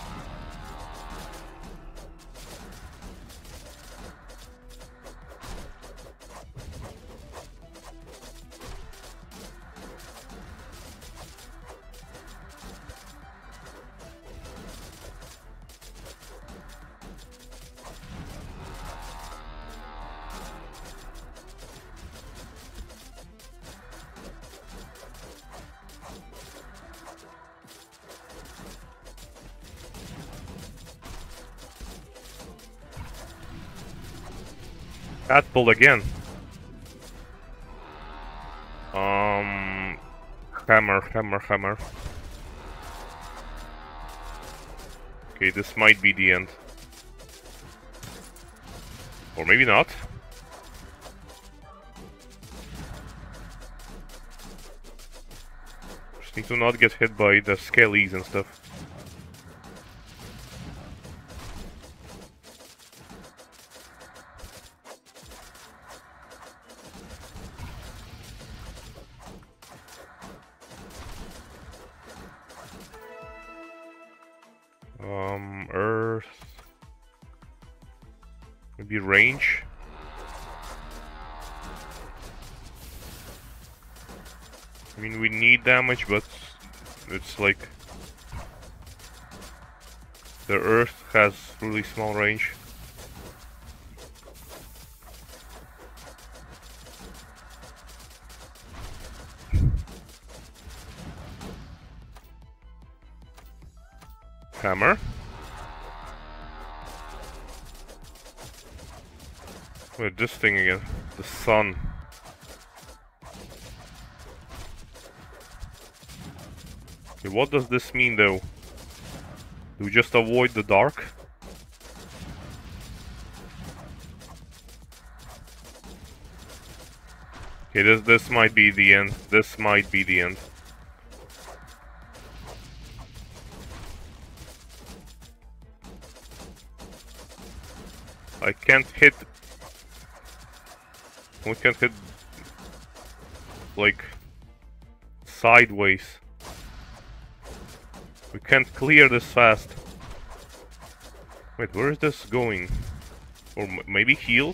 Catapult again. Hammer. Okay, this might be the end. Or maybe not. Just need to not get hit by the skellies and stuff. Earth. Maybe range. I mean, we need damage, but it's like the Earth has really small range. Hammer. Wait, this thing again. The sun. Okay, what does this mean though? Do we just avoid the dark? Okay, this might be the end. This might be the end. I can't hit. We can't hit like sideways. We can't clear this fast. Wait, where is this going? Or maybe heal?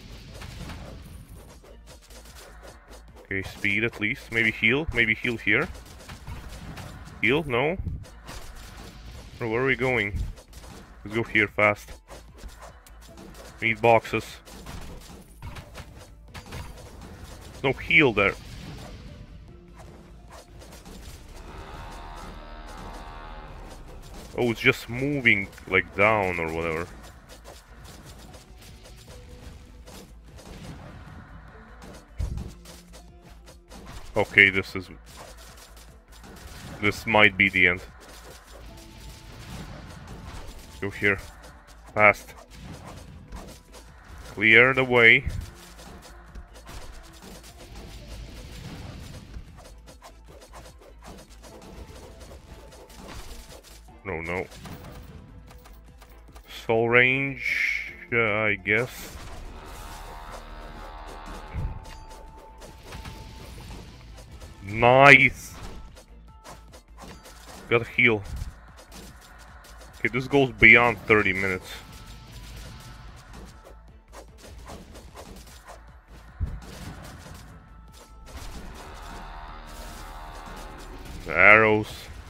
Okay, speed at least. Maybe heal. Maybe heal here. Heal? No? Or where are we going? Let's go here fast. Need boxes. No heal there. Oh, it's just moving like down or whatever. Okay, this might be the end. Go here. Fast. Clear the way. No, no. Soul range, I guess. Nice! Gotta heal. Okay, this goes beyond 30 minutes. The arrows.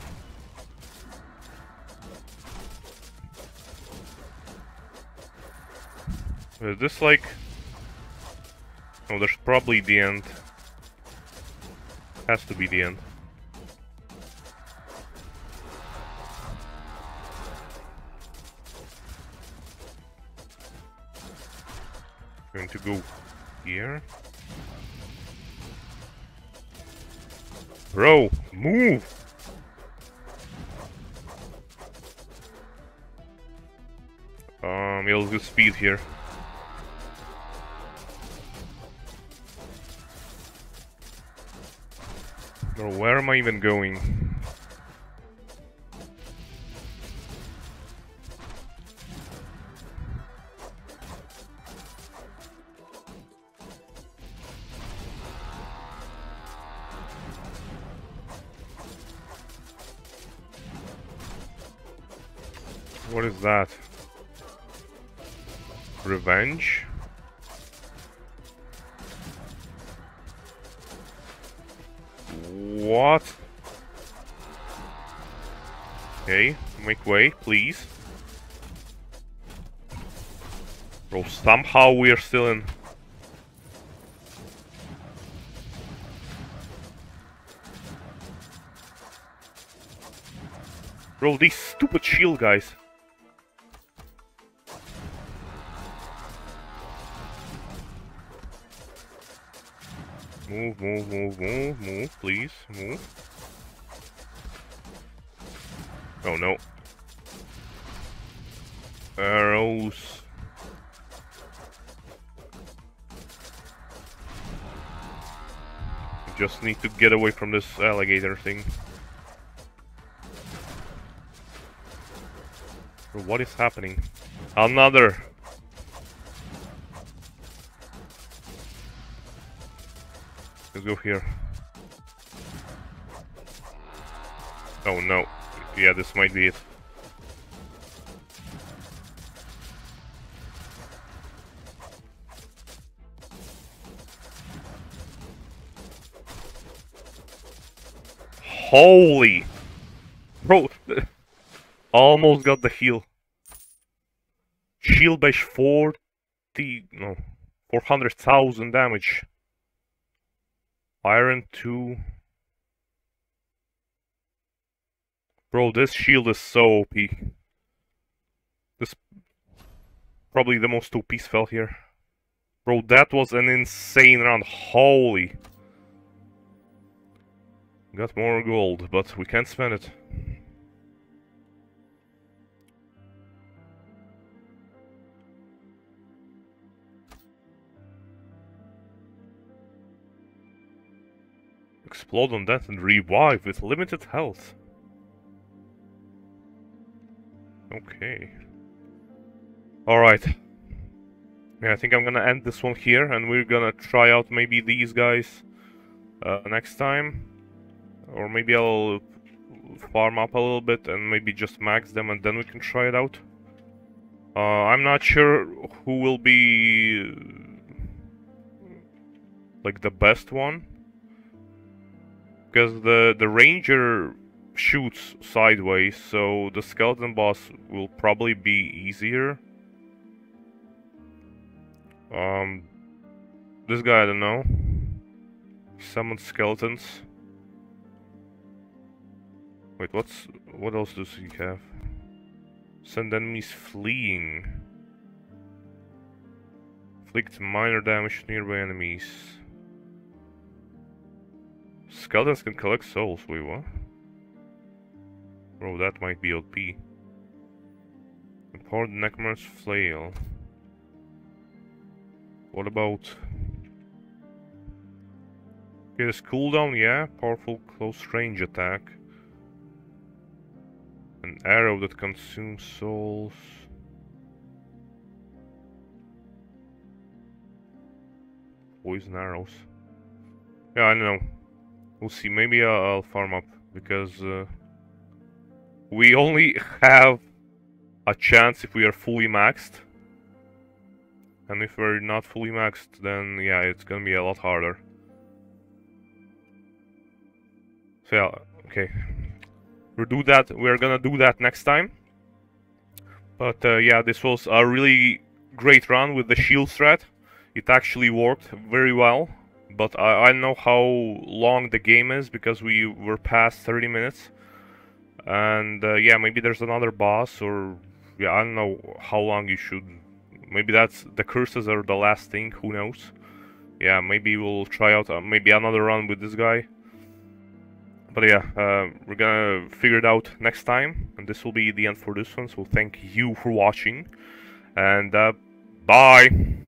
Is this like... Oh, there's probably the end. Has to be the end. Going to go here. Bro, move! Yeah, let's do speed here. Bro, where am I even going? What is that? Revenge? What? Okay, make way, please. Bro, somehow we're still in. Bro, these stupid shield guys. Move, move, move, move, move, please, move. Oh no. Arrows. Just need to get away from this alligator thing. Bro, what is happening? Another! Let's go here. Oh no. Yeah, this might be it. Holy! Bro, almost got the heal. Shield bash 400,000 damage. Iron 2. Bro, this shield is so OP. This probably the most OP spell here. Bro, that was an insane round. Holy. Got more gold, but we can't spend it. Explode on that and revive with limited health. Okay. Alright. Yeah, I think I'm gonna end this one here, and we're gonna try out maybe these guys next time. Or maybe I'll farm up a little bit and maybe just max them and then we can try it out. I'm not sure who will be like the best one. Because the ranger shoots sideways, so the skeleton boss will probably be easier. This guy, I don't know. Summon skeletons. Wait, what else does he have? Send enemies fleeing. Inflict minor damage to nearby enemies. Skeletons can collect souls. Wait, what? Bro, that might be OP. Empowered Necromancer's Flail. What about... Okay, this cooldown, yeah. Powerful close range attack. An arrow that consumes souls. Poison arrows. Yeah, I don't know. We'll see. Maybe I'll farm up because we only have a chance if we are fully maxed. And if we're not fully maxed, then yeah, it's gonna be a lot harder. So yeah, okay. We're gonna do that next time. But yeah, this was a really great run with the shield strat. It actually worked very well. But I don't know how long the game is because we were past 30 minutes. And yeah, maybe there's another boss, or yeah, I don't know how long you should. Maybe that's the curses are the last thing, who knows. Yeah, maybe we'll try out maybe another run with this guy. But yeah, we're gonna figure it out next time, and this will be the end for this one. So thank you for watching, and bye!